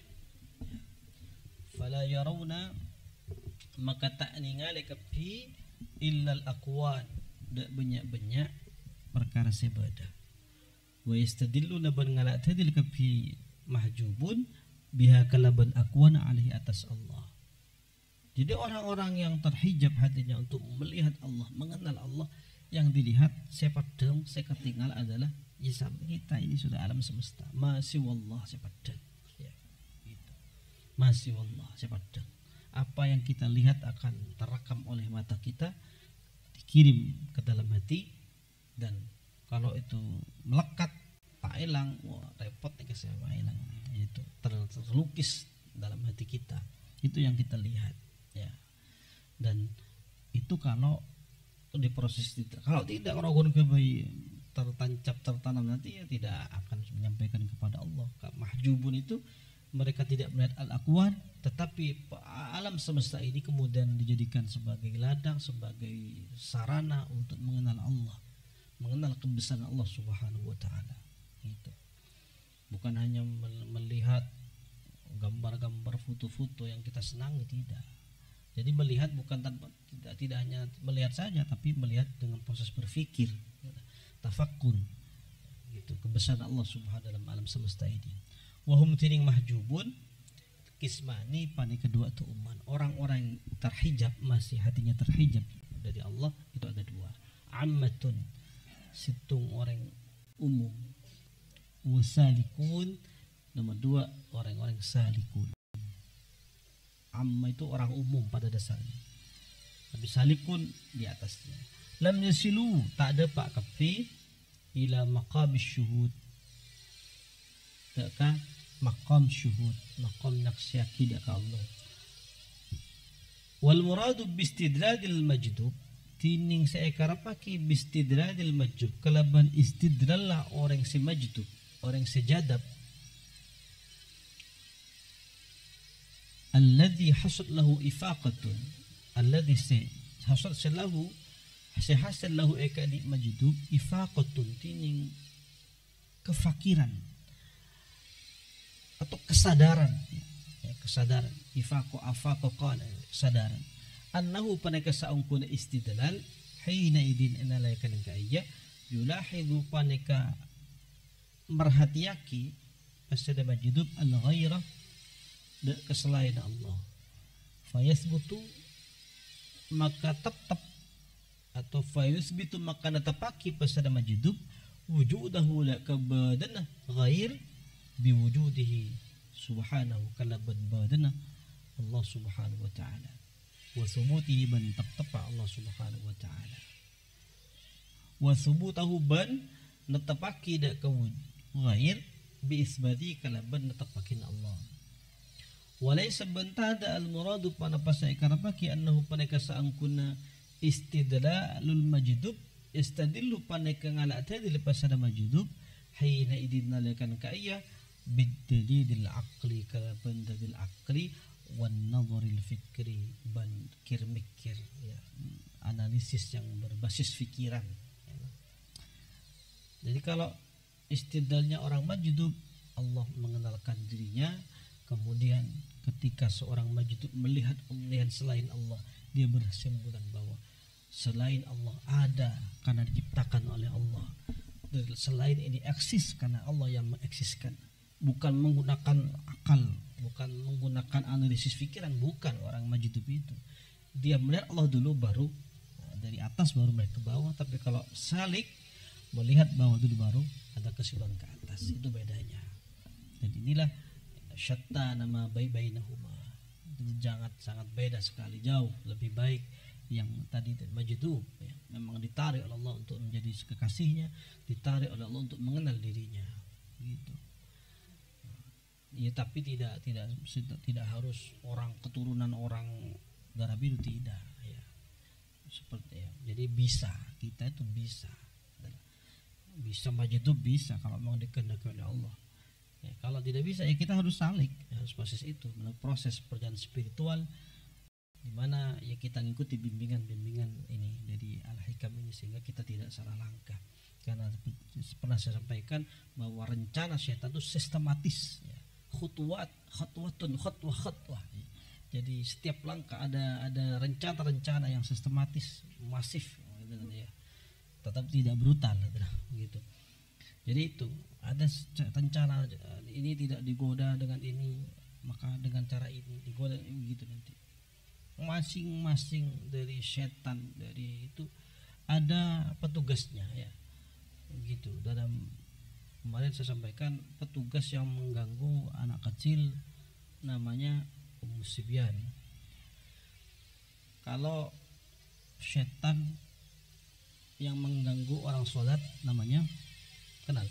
fala yarawna maka tak ningali kapi illal aqwan dak banyak-banyak perkara sebadah wa yastadilluna ban ngala tadil kapi mahjubun biha kalaban aqwan alaihi atas Allah. Jadi orang-orang yang terhijab hatinya untuk melihat Allah, mengenal Allah, yang dilihat sepadang seketinggal adalah jisam kita ini sudah alam semesta. Masih wallah sepadang. Ya, gitu. Masih wallah sepadang. Apa yang kita lihat akan terekam oleh mata kita, dikirim ke dalam hati, dan kalau itu melekat tak hilang, wah repot nih kesama hilang. Itu terlukis dalam hati kita. Itu yang kita lihat. Ya. Dan itu kalau di proses tidak. Kalau tidak orang kebayi tertancap tertanam nanti ya tidak akan menyampaikan kepada Allah. Mahjubun itu mereka tidak melihat al-aqwan, tetapi alam semesta ini kemudian dijadikan sebagai ladang, sebagai sarana untuk mengenal Allah, mengenal kebesaran Allah Subhanahu wa taala. Gitu. Bukan hanya melihat gambar-gambar foto-foto yang kita senangi, tidak. Jadi melihat bukan tanpa tidak tidak hanya melihat saja, tapi melihat dengan proses berpikir, tafakkur, gitu, kebesaran Allah Subhanahu dalam alam semesta ini. Wahum tining mahjubun kismani pani kedua tu uman, orang-orang yang terhijab masih hatinya terhijab dari Allah itu ada dua. Ammatun situng orang umum, wasalikun nomor dua orang-orang salikun. Amma itu orang umum pada dasarnya, tapi salikun di atasnya. Lam yasilu tak ada pak kafi ila maqam syuhud, takkah maqam syuhud, maqam naqsyaki dak Allah. Wal muradu bistidradil majdub tining seekar paki bistidradil majdub kalaban istidral lah orang si majdub, orang sejadab alladhi hasad lahu ifaqatun, alladhi se hasad selahu hasil lahu eka di majidub ifaqatun tining kefakiran atau kesadaran ya, kesadaran ifaqo afaqo qala kesadaran annahu paneka saungkuna istidlal hina idin inalaika ka iya yulahidu paneka merhatiaki pasada majidub al ghairah keselain Allah fayasbutu maka tetap atau fayusbitu maka natapaki pasada majidub wujudahu la kabadana ghair biwujudihi subhanahu kalaban badana Allah subhanahu wa ta'ala wa thubutihi ban taptapa Allah subhanahu wa ta'ala wa thubutahu ban natapaki da kawud ghair bi isbati kalaban natapakin Allah walaysa bantada al muradu panapasa ikarapaki annahu paneka saangkuna istidlalul majdub istadillu paneka ngala tadi lepas ada majdub hina idin nalakan kaya bidalil aqli ka bandadil aqli wan nadharil fikri ban kir mikir ya, analisis yang berbasis fikiran ya. Jadi kalau istidlalnya orang majdub Allah mengenalkan dirinya, kemudian ketika seorang majdub melihat melihat selain Allah dia berkesimpulan bahwa selain Allah ada karena diciptakan oleh Allah. Selain ini eksis karena Allah yang mengeksiskan. Bukan menggunakan akal, bukan menggunakan analisis pikiran, bukan orang majdub itu. Dia melihat Allah dulu baru dari atas baru melihat ke bawah, tapi kalau salik melihat bawah dulu baru ada kesimpulan ke atas. Itu bedanya. Dan inilah syatta nama bainahuma. Itu sangat sangat beda sekali, jauh lebih baik yang tadi majdub ya, memang ditarik oleh Allah untuk menjadi kekasihnya, ditarik oleh Allah untuk mengenal dirinya gitu ya, tapi tidak tidak tidak harus orang keturunan orang darah biru, tidak ya, seperti ya. Jadi bisa, kita itu bisa bisa majdub bisa kalau memang dikehendaki oleh Allah ya. Kalau tidak bisa ya kita harus salik ya, harus proses itu melalui proses perjalanan spiritual di mana ya kita ngikuti bimbingan-bimbingan ini dari Al-Hikam ini sehingga kita tidak salah langkah. Karena pernah saya sampaikan bahwa rencana syaitan itu sistematis ya. Khutwat, khutwatun, khutwah, khutwah. Jadi setiap langkah ada ada rencana-rencana yang sistematis, masif gitu ya. Tetap tidak brutal gitu. Jadi itu ada rencana ini tidak digoda dengan ini, maka dengan cara ini digoda begitu nanti. Masing-masing dari setan dari itu ada petugasnya ya begitu. Dalam kemarin saya sampaikan petugas yang mengganggu anak kecil namanya Musibyan. Kalau setan yang mengganggu orang sholat namanya kenal?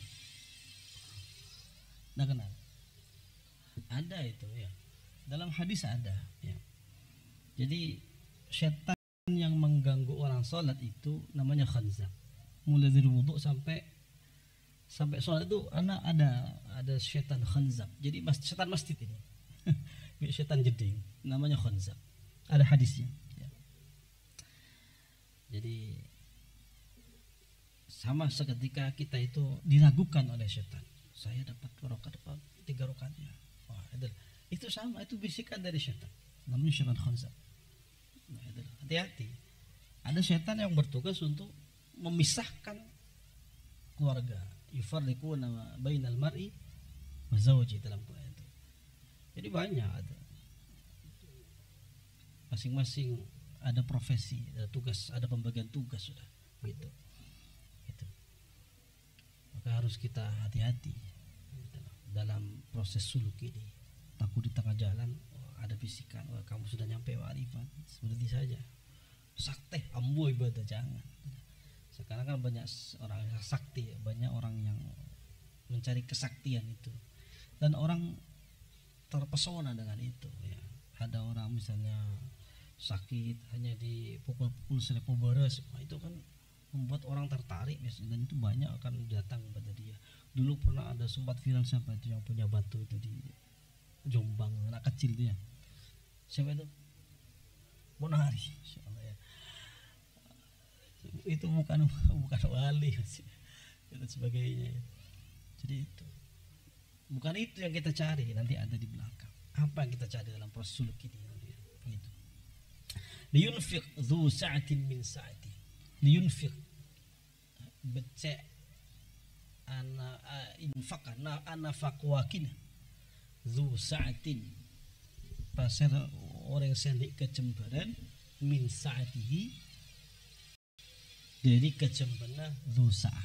Nah kenal? Ada itu ya. Dalam hadis ada ya. Jadi setan yang mengganggu orang sholat itu namanya khanzab. Mulai dari wudhu sampai sampai sholat itu anak ada ada setan khanzab. Jadi setan masjid ini, setan jeding, namanya khanzab. Ada hadisnya. Ya. Jadi sama seketika kita itu diragukan oleh setan. Saya dapat rakaat dapat tiga rakaatnya. Wah, itu, itu sama, itu bisikan dari setan. Namanya setan khanzab. Nah, hati-hati. Ada setan yang bertugas untuk memisahkan keluarga. Yufarriquna bainal mar'i wa zawji dalam Quran itu. Jadi banyak ada. Masing-masing ada profesi, ada tugas, ada pembagian tugas sudah gitu. Gitu. Maka harus kita hati-hati gitu, dalam proses suluk ini. Takut di tengah jalan ada bisikan, wah kamu sudah nyampe ma'rifat, seperti saja sakti ambo ibadah, jangan. Sekarang kan banyak orang yang sakti, banyak orang yang mencari kesaktian itu dan orang terpesona dengan itu ya. Ada orang misalnya sakit hanya dipukul-pukul selepo beres, nah, itu kan membuat orang tertarik dan itu banyak akan datang pada dia. Dulu pernah ada sempat viral siapa itu yang punya batu itu di Jombang, anak kecil dia. Siapa itu? Monari, insyaallah ya. itu bukan bukan wali dan sebagainya. Jadi itu bukan itu yang kita cari, nanti ada di belakang. Apa yang kita cari dalam proses suluk ini? Begitu. Liyunfiq dzu sa'atin min sa'ati. Liyunfiq becek ana infaq ana anafaq wakina dzu sa'atin pasal orang sendik kecemburan min sa'atihi dari kecemburan dzu sa'ah.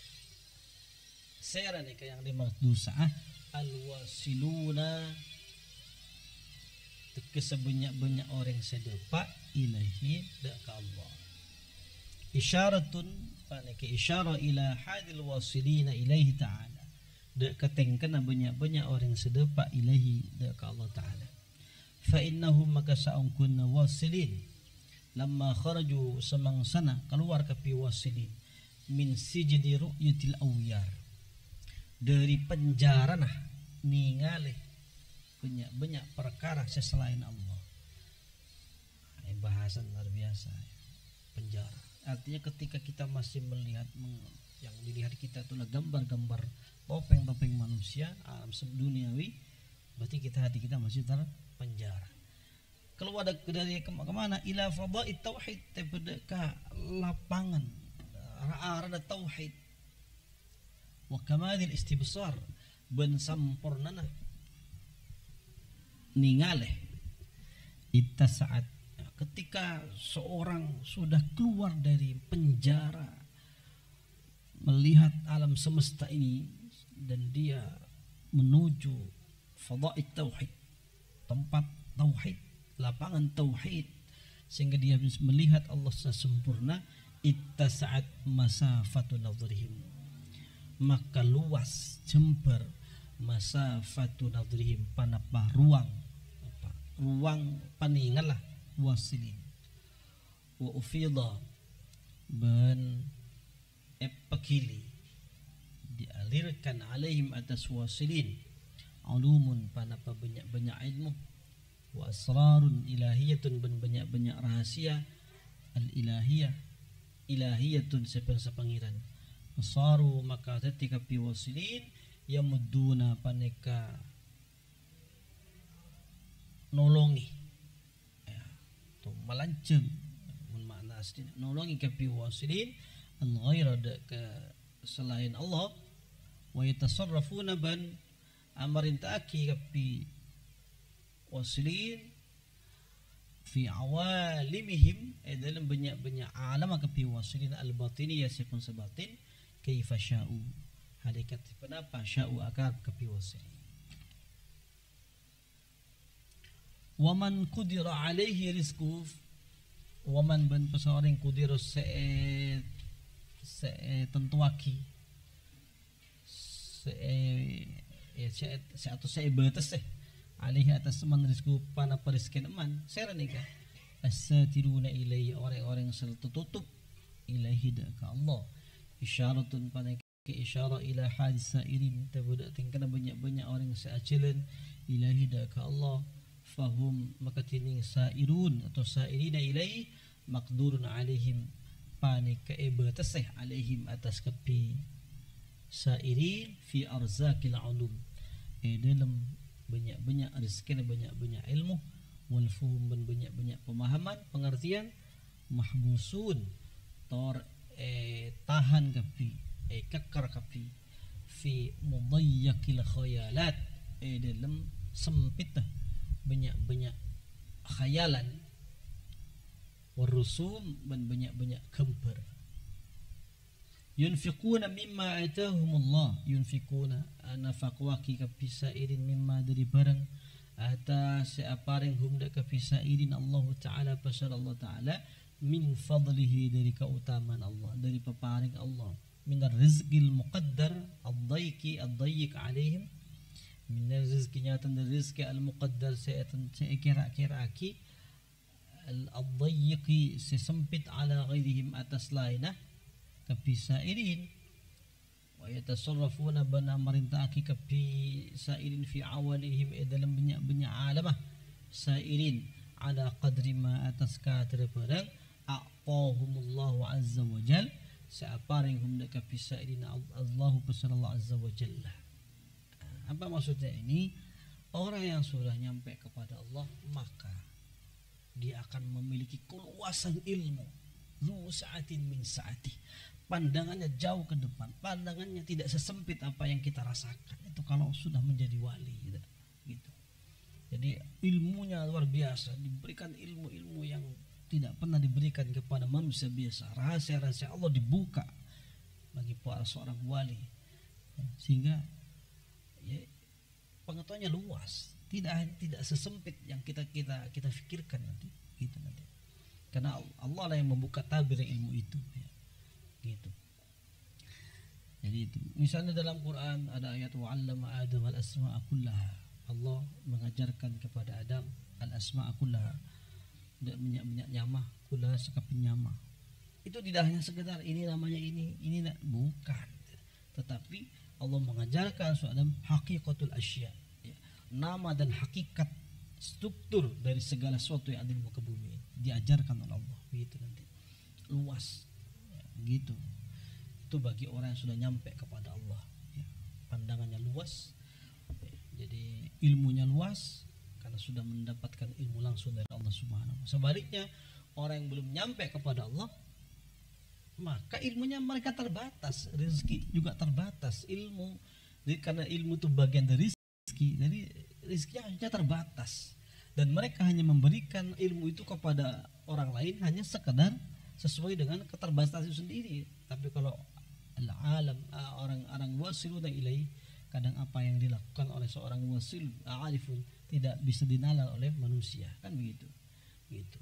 Saya nih yang dimaksud dzu sa'ah al-wasiluna kesebanyak-banyak orang sedepa ilahi ke Allah. Isyaratun panake isyara ila hadil wasilina ilaihi ta'ala. Dek ketengkena banyak-banyak orang sedepa ilahi ke Allah ta'ala. Fa innahum maka sa'ungkunna wasilin lamma kharaju samangsana keluar ke pi wasilin min sijdi ru'yatil awyar dari penjara nah ningali banyak-banyak perkara selain Allah. Ini bahasan luar biasa. Penjara. Artinya ketika kita masih melihat yang dilihat kita itulah gambar-gambar topeng-topeng manusia alam duniawi, berarti kita hati kita masih terpenjara. Keluar dari ke kemana? Ila fadha'it tauhid, ke lapangan arah tauhid. Wa kamalil istibsar, ben sampurnana ningaleh ita saat ketika seorang sudah keluar dari penjara melihat alam semesta ini dan dia menuju fadha'it tauhid, tempat tauhid, lapangan tauhid, sehingga dia bisa melihat Allah secara sempurna. Ita saat masafatu nadhrihim, maka luas jember masafatu nadhrihim panapa ruang apa ruang paningan lah wasilin wa ufida ban epakili dialirkan alaihim atas wasilin ulumun panapa banyak-banyak ilmu wa asrarun ilahiyatun ban banyak-banyak rahasia al ilahiyah ilahiyatun sepeng-sepengiran saru maka ketika pi wasilin yamudduna paneka nolongi ya to malanceng mun makna asli nolongi ka pi wasilin al ghaira ke selain Allah wa yatasarrafuna ban amarin ta'aki ka pi wasilin fi awalimihim eh dalam banyak-banyak alam ka pi wasilin al batiniyah sifun sebatin kaifa sya'u hadikat penapa sya'u akar kepiwasili. Waman kudira alaihi rizku, waman ben peseorang kudira se se tentuaki se ya se se atau se batas eh alaihi atas man rizku pana perisken man sera nikah as-satiruna ilaihi orang-orang yang tertutup ilaihi ka Allah isyaratun pana isyarah ila hadis sairin tabudak tingkana banyak-banyak orang seacilan ilahi dak Allah fahum maka tining sairun atau sairina ilai maqdurun alaihim panik kaibatasih alaihim atas kepi sairin fi arzakil ulum eh dalam banyak-banyak rezeki banyak-banyak ilmu wal fuhum banyak-banyak pemahaman pengertian mahbusun tor eh tahan kepi eh kekar kapi fi mudayyakil khayalat eh dalam sempit banyak-banyak khayalan warusum dan banyak-banyak gambar. Yunfiquna mimma atahumullah, yunfiquna anafaqwaki kapisairin mimma dari barang ata seaparing humda kapisairin Allah taala pasal Allah taala min fadlihi dari keutamaan Allah dari peparing Allah min rizqil muqaddar ad-dayqi ad-dayq alaihim min rizqi nyatan rizqi al-muqaddar seatan sekira-kira aki al-dayqi sesempit ala ghairihim atas lainah kapisairin wa yatasarrafuna bana marintaki kapisairin fi awalihim dalam banyak-banyak alamah sairin ala qadri ma atas kadar barang a'tahumullahu azza wa jal sa'aparing hum deka bisa idina Allahu pesanallahu azza wa jalla. Apa maksudnya ini? Orang yang sudah nyampe kepada Allah maka dia akan memiliki keluasan ilmu, zu sa'atin min sa'ati, pandangannya jauh ke depan, pandangannya tidak sesempit apa yang kita rasakan. Itu kalau sudah menjadi wali gitu. Jadi ilmunya luar biasa, diberikan ilmu-ilmu yang tidak pernah diberikan kepada manusia biasa. Rahasia-rahasia Allah dibuka bagi para seorang wali, sehingga ya, pengetahuannya luas, tidak tidak sesempit yang kita kita kita pikirkan nanti, gitu nanti. Karena Allah lah yang membuka tabir ilmu itu, ya, gitu. Jadi itu. Misalnya dalam Quran ada ayat wa'allama Adam al-asma'a kullaha. Allah mengajarkan kepada Adam al-asma'a kullaha, minyak-minyak nyamah, kullaha sekapin nyamah. Itu tidak hanya sekedar ini namanya ini, ini bukan. Tetapi Allah mengajarkan soal Adam hakikatul asya, ya, nama dan hakikat struktur dari segala sesuatu yang ada di muka bumi diajarkan oleh Allah, begitu nanti. Luas, ya, gitu. Itu bagi orang yang sudah nyampe kepada Allah, ya, pandangannya luas, ya, jadi ilmunya luas karena sudah mendapatkan ilmu langsung dari Allah Subhanahu wa taala. Sebaliknya orang yang belum nyampe kepada Allah maka ilmunya mereka terbatas, rezeki juga terbatas, ilmu karena ilmu itu bagian dari rezeki, jadi rezekinya hanya terbatas dan mereka hanya memberikan ilmu itu kepada orang lain hanya sekedar sesuai dengan keterbatasan itu sendiri. Tapi kalau al-alam, orang-orang wasilun ilaih, kadang apa yang dilakukan oleh seorang wasil arifun tidak bisa dinalar oleh manusia, kan begitu, gitu.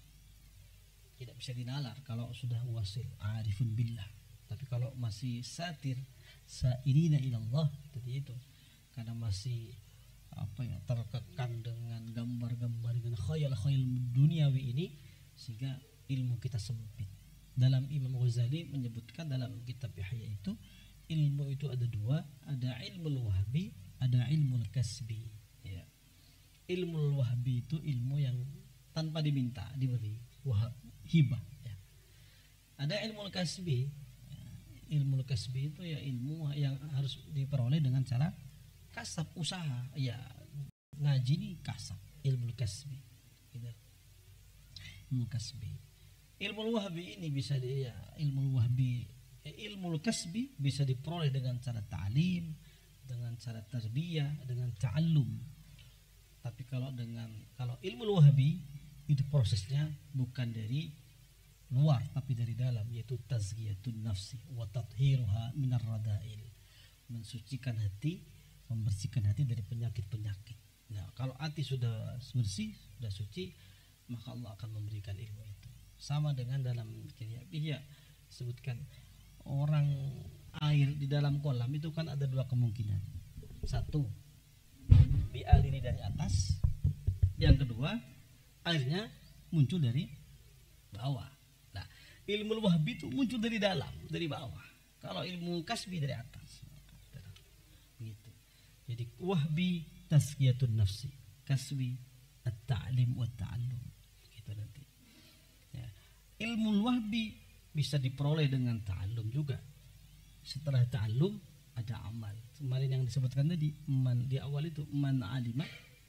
Tidak bisa dinalar kalau sudah wasil arifun billah. Tapi kalau masih satir sa'irina ilallah, jadi itu karena masih apa ya, terkekang dengan gambar-gambar, dengan khayal-khayal duniawi ini, sehingga ilmu kita sempit. Dalam Imam Ghazali menyebutkan dalam kitab Ihya itu, ilmu itu ada dua, ada ilmu wahbi, ada ilmu kasbi, ya. Ilmu wahbi itu ilmu yang tanpa diminta, diberi, wahab, hibah, ya. Ada ilmu kasbi, ya. Ilmu kasbi itu ya ilmu yang harus diperoleh dengan cara kasab, usaha, ya. Ngaji ini kasab, ilmu kasbi, gitu. Ilmu kasbi. Ilmu wahbi ini bisa dia, ya, ilmu wahbi, ya, ilmu kasbi bisa diperoleh dengan cara ta'lim, dengan cara tarbiyah, dengan ta'allum. Tapi kalau dengan kalau ilmu wahbi itu prosesnya bukan dari luar tapi dari dalam, yaitu tazkiyatun nafsi wa tathiruha minar radail, mensucikan hati, membersihkan hati dari penyakit-penyakit. Nah, kalau hati sudah bersih, sudah suci, maka Allah akan memberikan ilmu itu. Sama dengan dalam kitab Ihya sebutkan orang air di dalam kolam itu kan ada dua kemungkinan. Satu, dialiri dari atas. Yang kedua, airnya muncul dari bawah. Nah, ilmu wahbi itu muncul dari dalam, dari bawah. Kalau ilmu kasbi dari atas. Begitu. Jadi wahbi tazkiyatun nafsi, kasbi at-ta'lim wa ta'allum. Gitu nanti. Ya. Ilmu wahbi bisa diperoleh dengan ta'allum juga. Setelah ta'allum ada amal. Kemarin yang disebutkan tadi, man, di awal itu man alima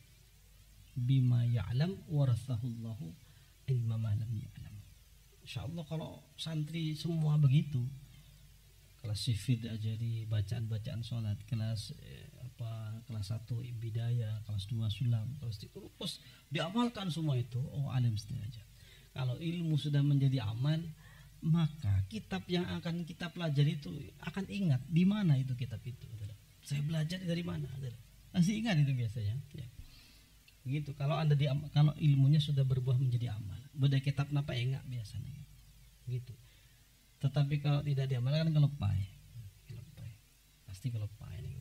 bima ya'lam warathahullahu ilma ma lam ya'lam. Insyaallah kalau santri semua begitu, kelas sifid diajari bacaan-bacaan sholat, kelas eh, apa kelas satu bidayah, kelas dua sulam, kelas tiga terus diamalkan semua itu, oh alim sederajat. Kalau ilmu sudah menjadi amal, maka kitab yang akan kita pelajari itu akan ingat di mana itu kitab itu. Saya belajar dari mana? Masih ingat itu biasanya. Ya. Begitu. Kalau anda di, kalau ilmunya sudah berbuah menjadi amal, beda kitab napa enggak biasanya. Begitu. Tetapi kalau tidak diamalkan kelepai, kelepai, pasti kelepai nih.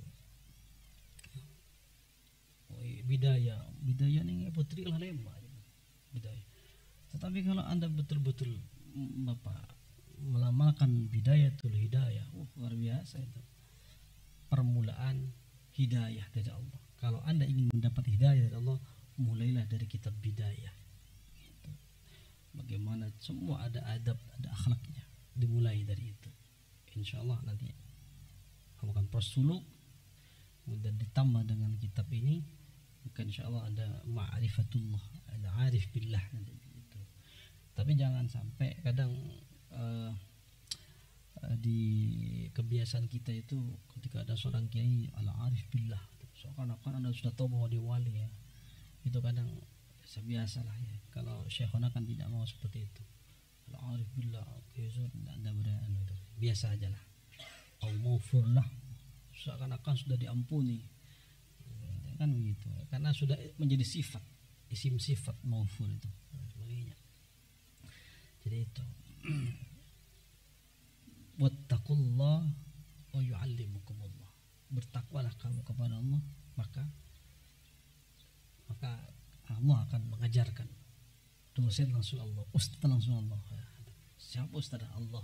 Oh, bidaya, bidaya nih putri lah lema, bidaya. Tetapi kalau anda betul-betul bapak melamalkan bidayatul hidayah, uh, luar biasa itu. Permulaan hidayah dari Allah. Kalau anda ingin mendapat hidayah dari Allah, mulailah dari kitab bidayah. Gitu. Bagaimana bagaimana, semua ada adab, ada akhlaknya. Dimulai dari itu. Insya Allah nanti akan prosuluk, kemudian ditambah dengan kitab ini, maka insya Allah ada ma'rifatullah, ada arif billah nanti itu. Tapi jangan sampai kadang uh, uh, di kebiasaan kita itu ketika ada seorang kiai ala arif billah, seakan-akan anda sudah tahu bahwa dia wali ya. Itu kadang biasa lah ya. Kalau syekhona kan tidak mau seperti itu. Ala arif billah, oke, so tidak ada berani itu. Biasa aja lah. Au maufur lah, seakan-akan sudah diampuni. Kan begitu. Karena sudah menjadi sifat, isim sifat maufur itu. Sebagainya. Jadi itu. Wattaqullah wa yu'allimukumullah. Bertakwalah kamu kepada Allah, maka maka Allah akan mengajarkan. Dosen langsung Allah, ustaz langsung Allah. Siapa ustaz? Allah.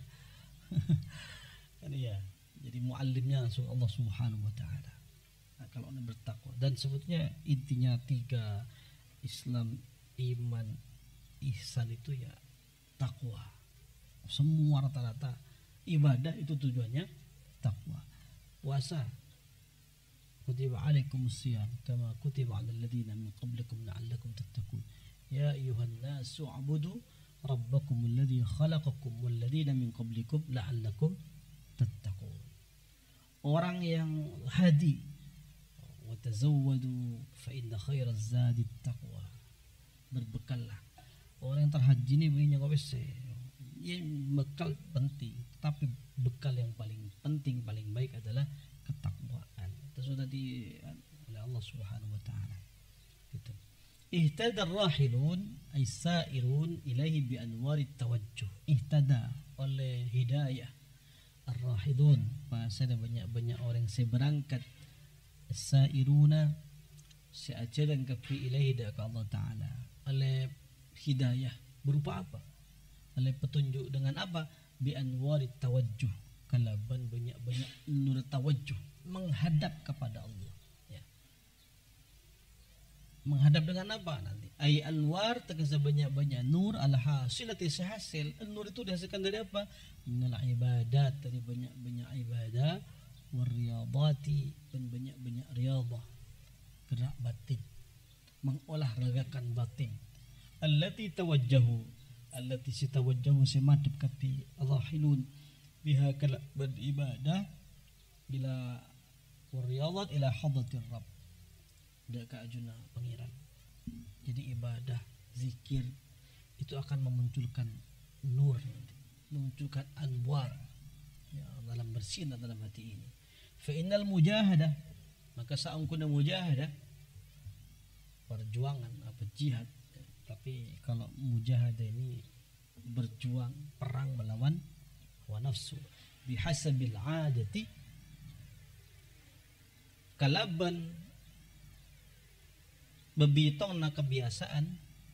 Kan ya. Jadi muallimnya langsung Allah Subhanahu wa taala. Nah, kalau anda bertakwa, dan sebetulnya intinya tiga, Islam, iman, ihsan itu ya takwa. Semua rata-rata ibadah itu tujuannya takwa. Puasa, kutiba alaikumus siyam kama kutiba alal ladzina min qablikum la'allakum tattaqun. Ya ayuhan nasu ubudu rabbakum alladzi khalaqakum wal ladzina min qablikum la'allakum tattaqun. Orang yang hadi, wa tazawwadu fa inna khairaz zadi taqwa. Berbekallah. Orang yang terhaji ini belinya kok wis. Ya, bekal penting, tapi bekal yang paling penting, paling baik adalah ketakwaan. Itu sudah di oleh Allah Subhanahu wa taala. Gitu. Ihtada ar-rahilun ay sa'irun ilaihi bi anwarit tawajjuh. Ihtada oleh hidayah. Ar-rahilun, bahasa ada banyak-banyak orang yang berangkat. As-sa'iruna seajaran ke ilaihi ke Allah taala. Oleh hidayah berupa apa? Oleh petunjuk dengan apa? Bi anwarit tawajjuh, kalaban banyak-banyak nur tawajjuh, menghadap kepada Allah ya. Menghadap dengan apa nanti? Ay anwar, tegese banyak-banyak nur al hasilati sehasil. Nur itu dihasilkan dari apa? Minal ibadat, dari banyak-banyak ibadah, war riyadati, dan banyak-banyak riyadah, gerak batin, mengolah ragakan batin. Allati tawajjahu, allati sitawajjahu semadep kapi rahilun biha kala beribadah bila wariyadat ila hadratir rabb, deka ajuna pangeran. Jadi ibadah zikir itu akan memunculkan nur, memunculkan anwar ya, dalam bersinar dalam hati ini. Fa innal mujahadah, maka saungkuna mujahadah perjuangan apa jihad. Tapi kalau mujahadah ini berjuang, perang melawan hawa nafsu bihasabil adati, kalaban bebitongna kebiasaan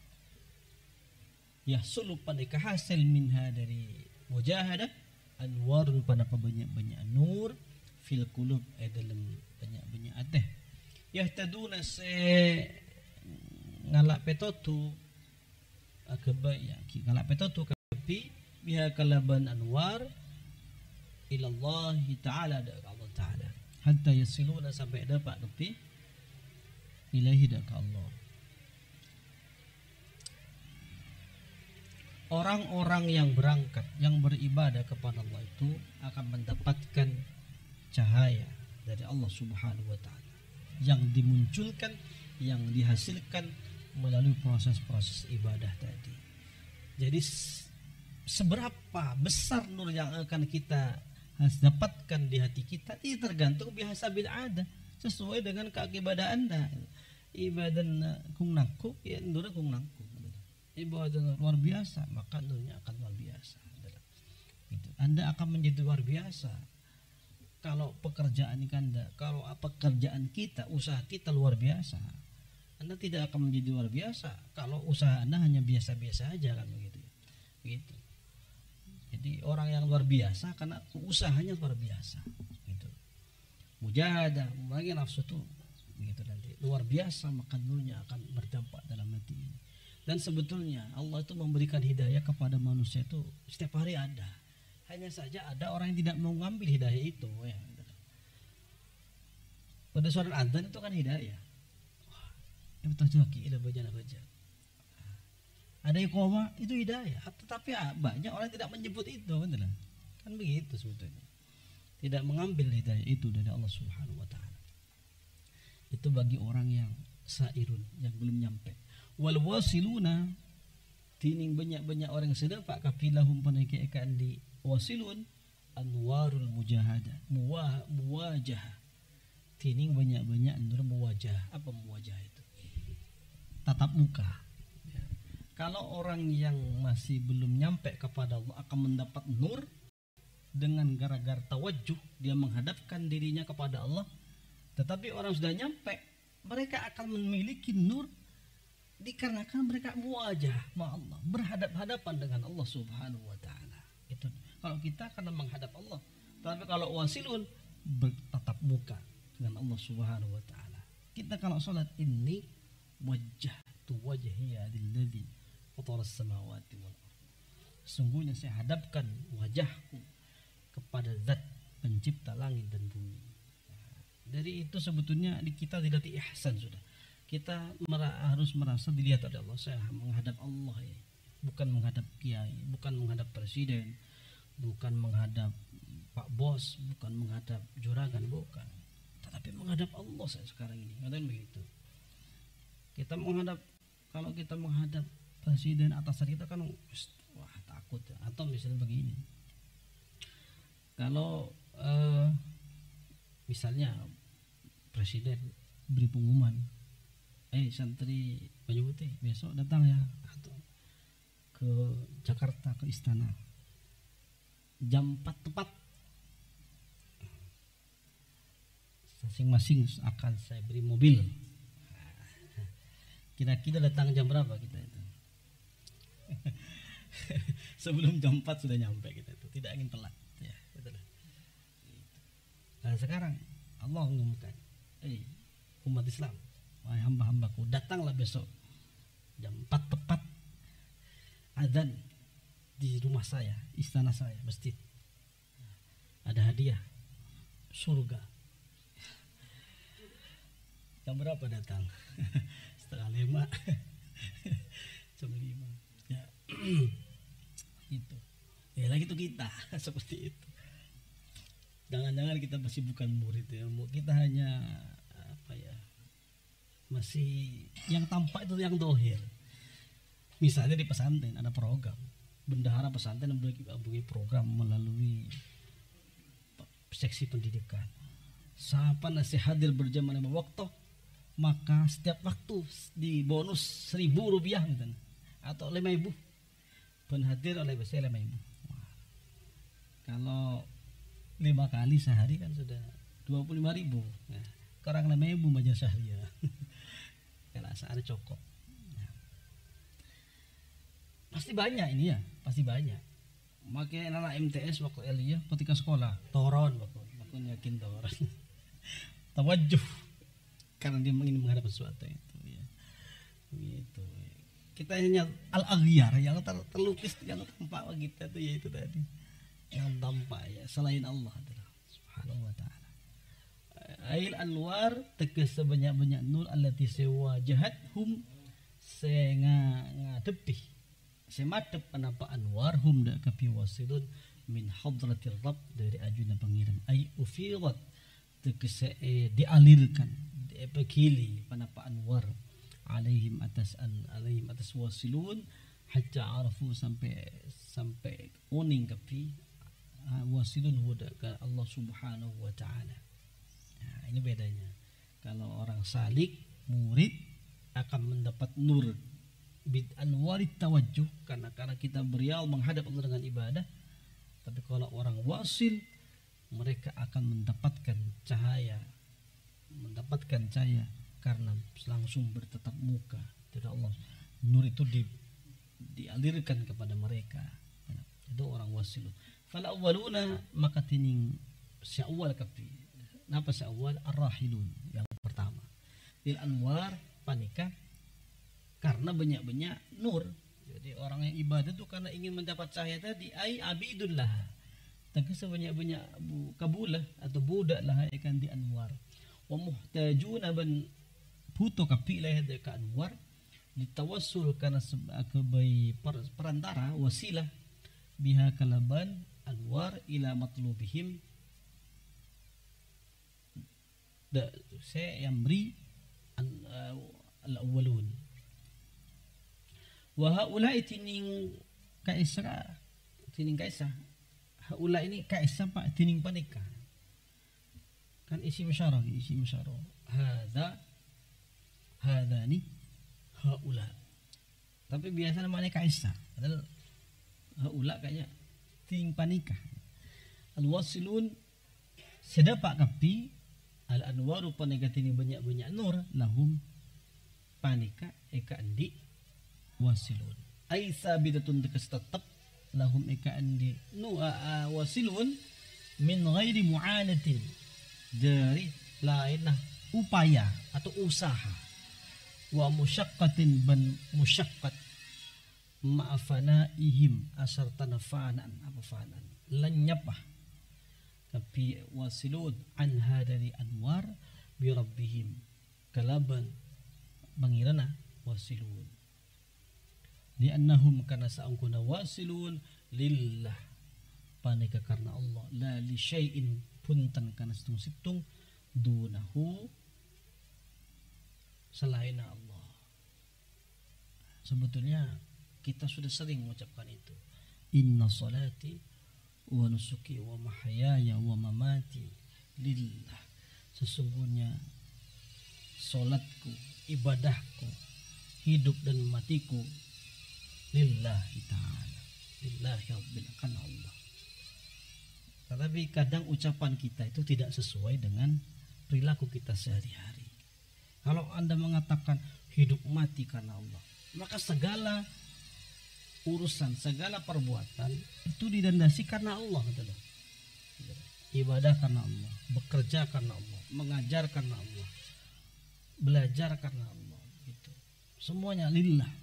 yahsulu pada kehasil minha dari mujahadah anwarun pada banyak-banyak nur fil qulub, eh dalam banyak-banyak ateh yahtaduna se ngalak petotu akabaya ki ngalak petotu kapi biha kalaban anwar ilallah ta'ala, da Allah ta'ala, hatta yasiluna, sampai dapat kapi ilahi da ka Allah. Orang-orang yang berangkat, yang beribadah kepada Allah itu akan mendapatkan cahaya dari Allah Subhanahu wa taala yang dimunculkan, yang dihasilkan melalui proses-proses ibadah tadi. Jadi seberapa besar nur yang akan kita dapatkan di hati kita ini tergantung bihasabil ada, sesuai dengan keakibadah Anda. Ibadah kung nangku ya nur kung nangku. Ibadah luar biasa, maka nurnya akan luar biasa. Anda akan menjadi luar biasa kalau pekerjaan Anda, kalau pekerjaan kita, usaha kita luar biasa. Anda tidak akan menjadi luar biasa kalau usaha Anda hanya biasa-biasa aja, kan begitu. Begitu. Jadi orang yang luar biasa karena usahanya luar biasa. Gitu. Mujahadah, membagi nafsu itu, begitu nanti luar biasa, maka nurnya akan berdampak dalam hati ini. Dan sebetulnya Allah itu memberikan hidayah kepada manusia itu setiap hari ada. Hanya saja ada orang yang tidak mau mengambil hidayah itu. Ya. Pada suara adzan itu kan hidayah. Ya betul juga, ila baca baca. Ada iqamah itu hidayah. Tetapi banyak orang tidak menyebut itu, benar? Kan begitu sebetulnya. Tidak mengambil hidayah itu dari Allah Subhanahu wa taala. Itu bagi orang yang sairun, yang belum nyampe. Wal wasiluna tining banyak-banyak orang sedepak kafilahum panaikan di wasilun anwarul mujahada muwa muwajah tining banyak-banyak nur muwajah. Apa muwajah itu? Tatap muka. Ya. Kalau orang yang masih belum nyampe kepada Allah akan mendapat nur dengan gara-gara tawajjuh, dia menghadapkan dirinya kepada Allah. Tetapi orang sudah nyampe, mereka akan memiliki nur dikarenakan mereka muwajah ma Allah, berhadap-hadapan dengan Allah Subhanahu wa taala. Itu kalau kita karena menghadap Allah. Tapi kalau wasilun bertatap muka dengan Allah Subhanahu wa taala. Kita kalau salat ini wajjahtu wajhiya lilladzi fatara as-samawati wal ardh. Sungguhnya saya hadapkan wajahku kepada zat pencipta langit dan bumi. Dari itu sebetulnya di kita tidak ihsan sudah. Kita mera- harus merasa dilihat oleh Allah. Saya menghadap Allah ya. Bukan menghadap kiai, bukan menghadap presiden, bukan menghadap Pak Bos, bukan menghadap juragan, bukan. Tetapi menghadap Allah saya sekarang ini. Kadang begitu. Kita menghadap, kalau kita menghadap presiden atasan kita kan wah takut ya. Atau misalnya begini. Kalau eh, misalnya presiden beri pengumuman, eh santri Banyu Putih besok datang ya atau ke Jakarta ke istana jam empat tepat, masing-masing akan saya beri mobil. Kira-kira datang jam berapa kita itu? Sebelum jam empat sudah nyampe kita itu, tidak ingin telat ya, betul. Nah sekarang Allah mengumumkan, eh umat Islam, wahai hamba-hambaku, datanglah besok jam empat tepat, azan di rumah saya, istana saya, masjid. Ada hadiah surga. Jam berapa datang? Setengah lima, jam lima. Ya, itu. Ya lagi itu kita seperti itu. Jangan-jangan kita masih bukan murid ya, kita hanya apa ya? Masih yang tampak itu yang dohir. Misalnya di pesantren ada program, bendahara pesantren memiliki program melalui seksi pendidikan. Siapa nasi hadir berjamaah lima waktu, maka setiap waktu di bonus seribu rupiah misalnya, atau lima ribu. Penhadir oleh saya lima ribu. Kalau lima kali sehari kan sudah dua puluh lima ribu. Nah, sekarang lima ribu majelis syahriah. Kalau sehari cokok. Nah. Pasti banyak ini ya, pasti banyak. Makanya anak M T S waktu Elia ketika sekolah toron waktu waktu yakin toron. Tawajuh karena dia ingin menghadap sesuatu itu ya. Gitu. Kita hanya al-aghyar yang ter- terlukis yang tampak kita itu yaitu tadi. Yang tampak ya selain Allah adalah Subhanahu wa taala. Ail anwar tegas sebanyak-banyak nur allati sewajahat hum senga ngadepi semadep anapa anwar hum dak kapi wasilun min hadratir rabb dari ajudan pengiran ay ufirat tegas eh, dialirkan diepekili panapa anwar alaihim atas an alaihim atas wasilun hatta arafu sampai sampai uning kapi wasilun huda ke Allah Subhanahu wa taala. Nah, ini bedanya. Kalau orang salik murid akan mendapat nur bid anwarit tawajjuh karena karena kita berial menghadap Allah dengan ibadah. Tapi kalau orang wasil mereka akan mendapatkan cahaya mendapatkan cahaya karena langsung bertatap muka dari Allah. Nur itu di, dialirkan kepada mereka. Itu orang wasil. Fal awwaluna maka tining syawal kafi. Napa syawal ar-rahilun yang pertama. Lil anwar panika karena banyak-banyak nur. Jadi orang yang ibadah itu karena ingin mendapat cahaya tadi, ai abidullah. Tapi sebanyak-banyak kabulah atau budak lah akan di anwar. Wa muhtajuna ban butuh kapilah ke anwar ditawassul karena sebagai perantara wasilah biha kalaban anwar ila matlubihim da saya yang beri al-awwalun wa haula tining kaisa tining kaisa haula ini kaisa pak tining panika kan isi musyarah isi musyarah hadza hadani haula tapi biasa namanya kaisa padahal haula kayaknya tining panika al-wasilun sedapak kapi al-anwaru panika tining banyak-banyak nur lahum panika eka andi wasilun ay sabidatun dekas tetap lahum eka andi nu uh, wasilun min ghairi mu'anatin dari lainlah upaya atau usaha wa musyaqqatin ban musyaqqat ma'afanaihim asar tanafanan apa fanan lanyapah tapi wasilun anha dari anwar bi rabbihim kalaban bangirana wasilun li'annahum kana sa'angkuna wasilun lillah panika karena Allah la li syai'in punten kana situng-situng dunahu selain Allah. Sebetulnya kita sudah sering mengucapkan itu, inna salati wa nusuki wa mahyaya wa mamati lillah, sesungguhnya salatku, ibadahku, hidup dan matiku lillahi ta'ala, lillahi rabbil kan Allah. Tetapi kadang ucapan kita itu tidak sesuai dengan perilaku kita sehari-hari. Kalau Anda mengatakan hidup mati karena Allah, maka segala urusan, segala perbuatan itu didandasi karena Allah, betul. Ibadah karena Allah, bekerja karena Allah, mengajar karena Allah, belajar karena Allah, gitu. Semuanya lillah.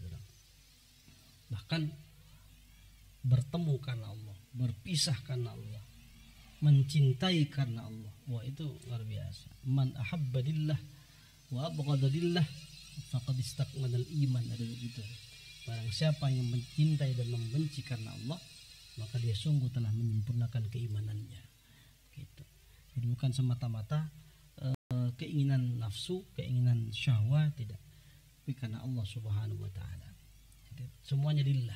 Bahkan bertemu karena Allah, berpisah karena Allah, mencintai karena Allah. Wah, itu luar biasa. Man ahabba lillah wa abghada lillah faqad istakmala al-iman, ada begitu. Barang siapa yang mencintai dan membenci karena Allah, maka dia sungguh telah menyempurnakan keimanannya. Gitu. Jadi bukan semata-mata uh, keinginan nafsu, keinginan syahwat, tidak. Tapi karena Allah Subhanahu wa taala. Semuanya lillah.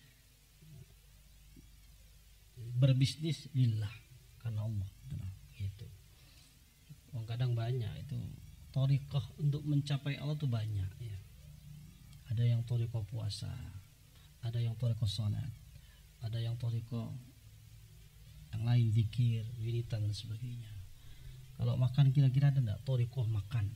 Berbisnis lillah karena Allah, gitu. Kadang banyak itu thariqah untuk mencapai Allah tuh banyak ya. Ada yang thariqah puasa, ada yang thariqah salat, ada yang thariqah yang lain zikir, wiritan dan sebagainya. Kalau makan kira-kira ada enggak thariqah makan?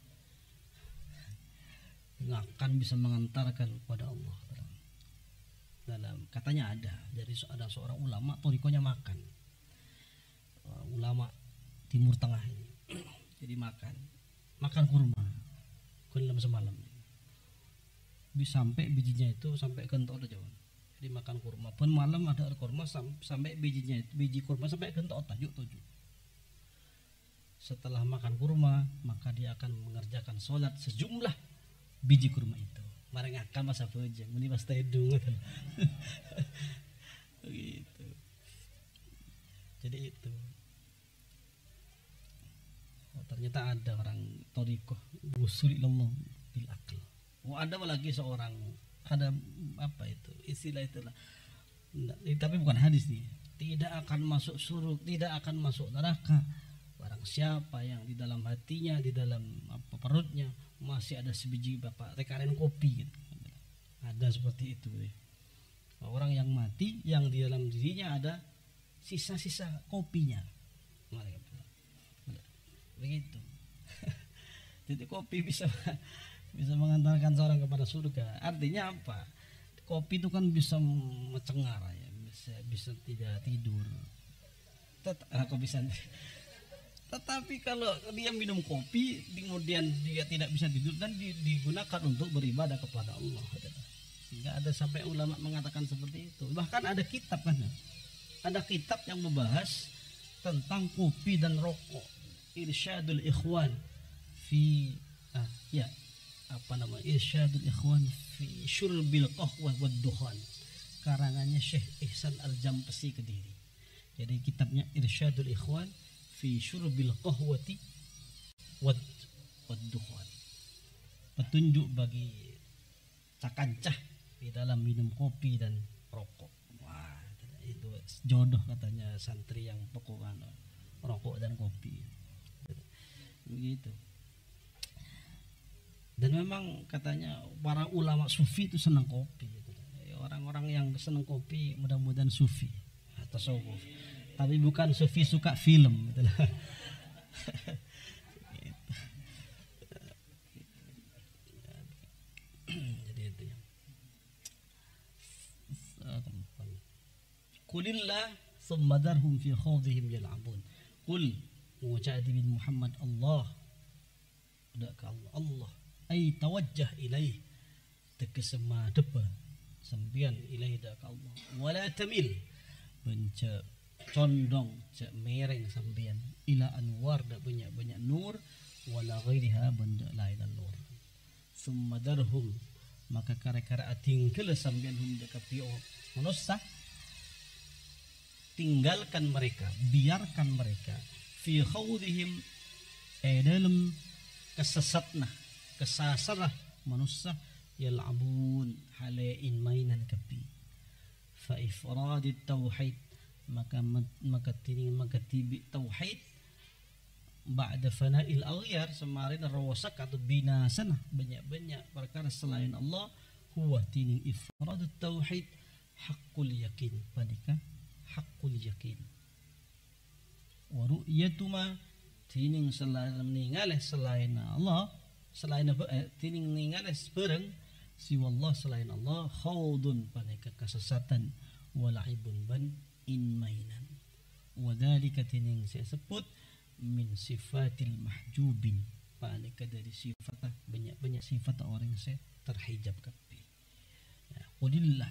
Makan bisa mengantarkan kepada Allah. Dalam katanya ada, jadi ada seorang ulama thariqahnya makan. Ulama Timur Tengah ini. Jadi makan, makan kurma, dalam semalam. Bisa sampai bijinya itu sampai kentok aja. Jadi makan kurma, pun malam ada kurma sampai bijinya itu, biji kurma sampai kentok tajuk tujuh. Setelah makan kurma, maka dia akan mengerjakan sholat sejumlah biji kurma itu. Mari ngakan masa bojeng, ini pas tedung. Begitu. Jadi itu. Oh, ternyata ada orang thariqah wusul ilallah bil aql. Oh, ada lagi seorang, ada apa itu? Istilah itulah. Nah, tapi bukan hadis nih. Tidak akan masuk surga, tidak akan masuk neraka barang siapa yang di dalam hatinya, di dalam apa perutnya masih ada sebiji bapak rekaren kopi gitu. Ada seperti itu deh. Orang yang mati yang di dalam dirinya ada sisa-sisa kopinya. Begitu. Jadi kopi bisa bisa mengantarkan seorang kepada surga. Artinya apa? Kopi itu kan bisa mencengar ya, bisa bisa tidak tidur. Tetap aku bisa Tetapi kalau dia minum kopi kemudian dia tidak bisa tidur dan digunakan untuk beribadah kepada Allah. Sehingga ada sampai ulama mengatakan seperti itu. Bahkan ada kitab kan, ada kitab yang membahas tentang kopi dan rokok. Irsyadul Ikhwan fi ah, ya apa namanya Irsyadul Ikhwan fi syurbil qahwah wad dukhan, karangannya Syekh Ihsan Al-Jampesi Kediri. Jadi kitabnya Irsyadul Ikhwan fi syurbil qahwati wad wad dukhan, petunjuk bagi cakancah di dalam minum kopi dan rokok. Wah, itu jodoh katanya santri yang pokoknya rokok dan kopi. Begitu. Dan memang katanya para ulama sufi itu senang kopi. Orang-orang yang senang kopi mudah-mudahan sufi atau tasawuf. Tapi bukan sufi suka film. Jadi itu ya. Qulillah thumma darhum fi khawdihim yal'abun. Qul mu'jadi bin Muhammad Allah. Udah ke Allah. Allah ay tawajjah ilaih, tekesema depa sambian ilaih dak Allah. Wala tamil benca condong cak mereng sambian ila anwar dak banyak-banyak nur wala ghairiha benda lain nur. Summa darhum maka kare-kare atingkel sambian hum dak kapio manusia, tinggalkan mereka, biarkan mereka fi khawdihim eh dalam kesesatna kesasarah manusia yal'abun halain mainan kapi fa ifradit tauhid maka maka tining maka tibi tauhid ba'da fana'il aghyar semarin rawasak atau binasana banyak-banyak perkara selain Allah huwa tining ifradut tauhid haqqul yakin panika haqqul yakin wa ru'yatuma tining selain meninggal selain Allah selain eh, tining meninggal seberang si wallah selain Allah khawdun panika kesesatan wala'ibun ban in mainan wa dzalika tining saya sebut min sifatil mahjubin panika dari sifat banyak-banyak sifat orang yang terhijab kapi ya qulillah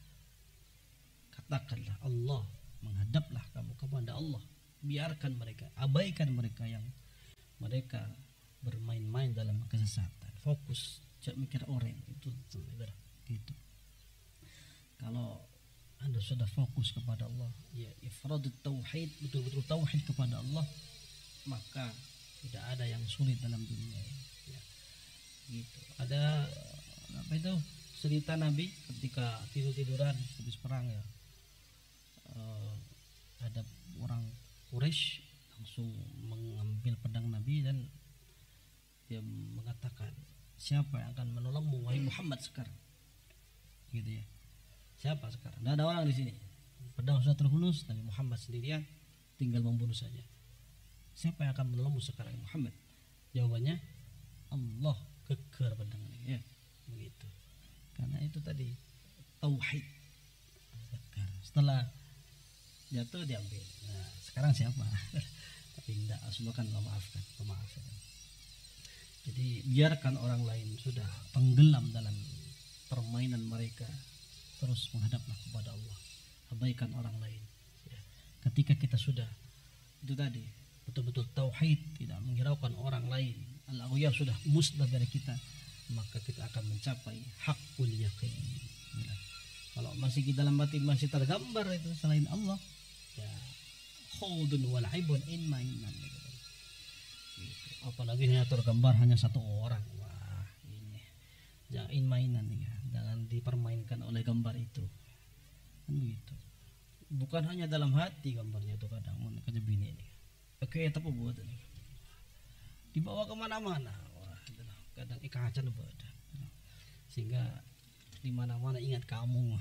katakanlah Allah menghadaplah kamu kepada Allah, biarkan mereka, abaikan mereka yang mereka bermain-main dalam kesesatan, fokus cak mikir orang itu gitu. Kalau Anda sudah fokus kepada Allah, ya ifradut tauhid, betul-betul tauhid kepada Allah, maka tidak ada yang sulit dalam dunia ini. Ya, gitu. Ada apa itu cerita Nabi ketika tidur-tiduran habis perang ya, uh, ada orang Quraisy langsung mengambil pedang Nabi dan dia mengatakan, siapa yang akan menolongmu wahai Muhammad sekarang? Gitu ya. Siapa sekarang? Tidak ada orang di sini. Pedang sudah terhunus, Nabi Muhammad sendirian tinggal membunuh saja. Siapa yang akan menolongmu sekarang Muhammad? Jawabannya Allah, keker pedang ini ya. Begitu. Karena itu tadi tauhid. Setelah jatuh diambil. Nah, sekarang siapa? Tapi tidak, Rasulullah kan memaafkan, memaafkan. Jadi biarkan orang lain sudah tenggelam dalam permainan mereka, terus menghadaplah kepada Allah, abaikan orang lain ya. Ketika kita sudah itu tadi betul-betul tauhid, tidak menghiraukan orang lain, al-aghyar sudah musnah dari kita, maka kita akan mencapai haqqul yaqin ya. Kalau masih kita dalam batin masih tergambar itu selain Allah ya, khawdun wal aibun in mainan gitu. Apalagi hanya tergambar hanya satu orang, wah ini jangan in mainan ya, jangan dipermainkan oleh gambar itu kan begitu. Bukan hanya dalam hati gambarnya itu, kadang mau kerja bini ini oke tapi buat ini dibawa kemana-mana, wah kadang ikacan buat sehingga di mana-mana ingat kamu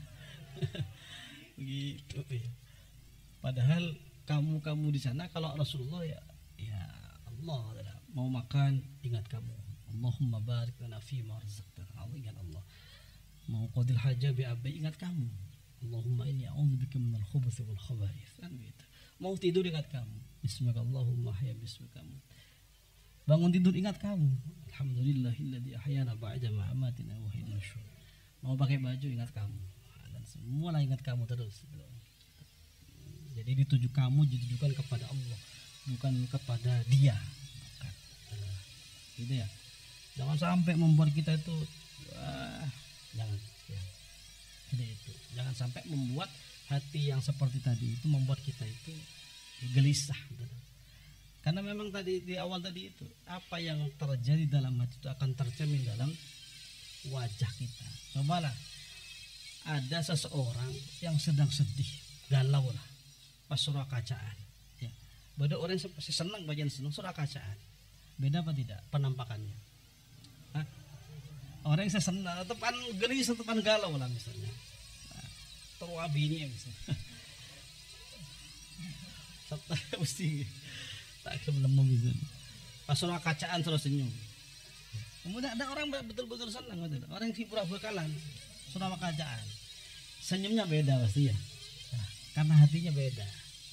begitu ya. Padahal kamu-kamu di sana kalau Rasulullah ya ya Allah adalah mau makan ingat kamu, Allahumma barik lana fi ma razaqtana, Allah ingat Allah. Mau qadil haja bi abi ingat kamu, Allahumma inni a'udzubika minal khubuthi wal khaba'ith kan gitu. Mau tidur ingat kamu. Bismillahirrahmanirrahim. Ya bismika. Bangun tidur ingat kamu. Alhamdulillahilladzi ahyana ba'da ma amatina wa ilayhi nusyur. Mau pakai baju ingat kamu. Dan semua lah ingat kamu terus. Jadi dituju kamu ditujukan kepada Allah, bukan kepada dia. Bukan. Nah, gitu ya. Jangan sampai membuat kita itu wah, jangan ya. Jadi itu. Jangan sampai membuat hati yang seperti tadi itu membuat kita itu gelisah. Karena memang tadi di awal tadi itu apa yang terjadi dalam hati itu akan tercermin dalam wajah kita. Cobalah ada seseorang yang sedang sedih, galau lah, pas surah kacaan. Ya. Beda orang yang senang bagian senang surah kacaan. Beda apa tidak penampakannya? Hah? Orang yang senang, tepan gelisah, tepan galau lah misalnya. Nah, terwabi ini ya misalnya. Mesti tak sebelum bisa. Pas surah kacaan terus senyum. Kemudian ada orang betul-betul senang, betul. Orang yang sibuk bekalan surah kacaan, senyumnya beda pasti ya. Nah, karena hatinya beda.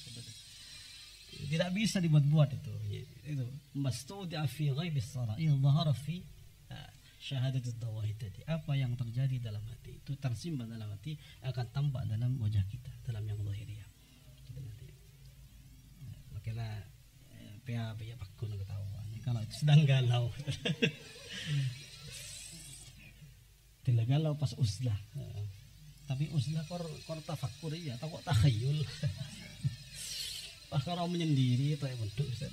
Tidak bisa dibuat-buat itu. Itu mastudi fi ghaibis sarair dhahara fi syahadatut dawahid tadi. Apa yang terjadi dalam hati itu tersimpan dalam hati akan tampak dalam wajah kita, dalam yang zahiriyah. Itu nanti. Makanya P H P ya pakku nak ketahuan. Kalau itu sedang galau. Tidak galau pas uzlah. Tapi uzlah kor kor tafakkur ya, tak kok takhayul. Pas kalau menyendiri itu ya bentuk Ustaz.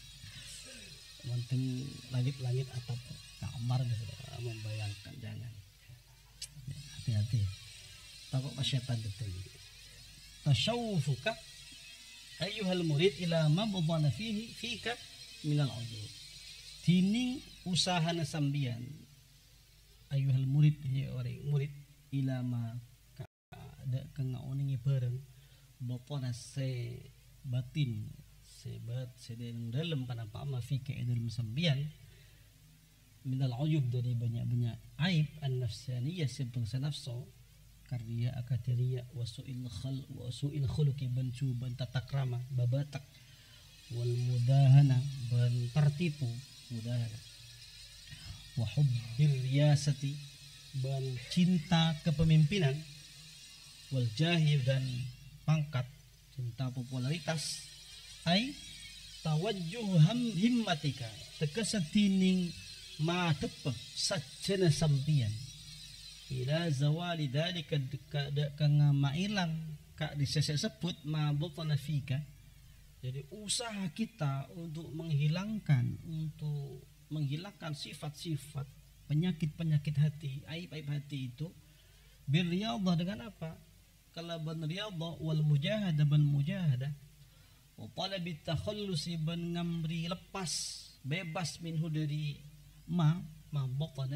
Manten langit-langit atap kamar Ustaz, membayangkan jangan. Hati-hati. Takut pas syaitan itu. Tasyawufuka ayyuhal murid ila ma badana fihi fika minal ujub. Tining usahana sambian ayyuhal murid ya orang murid ila ma ka ada kangaoningi bareng bapana se batin sebat sedang dalam pada pama fika dalam sambian minal ujub dari banyak-banyak aib an-nafsaniyah sebangsa nafsu karya akatiria wasu'il khal wasu'il khuluqi bancu ban tatakrama babatak wal mudahana ban tertipu mudahana wa hubbir riyasati ban cinta kepemimpinan wal jahi dan pangkat cinta popularitas ai tawajjuh ham himmatika tekasatining ma tepe sajana sampian ila zawali dalika kang mailang kak disesek sebut ma botana fika. Jadi usaha kita untuk menghilangkan untuk menghilangkan sifat-sifat penyakit-penyakit hati, aib-aib hati itu bir riyadhah dengan apa? Kalaban riyadhah wal mujahadah ban mujahadah wa talabit takhallusi ban ngamri lepas bebas minhu dari ma ma botana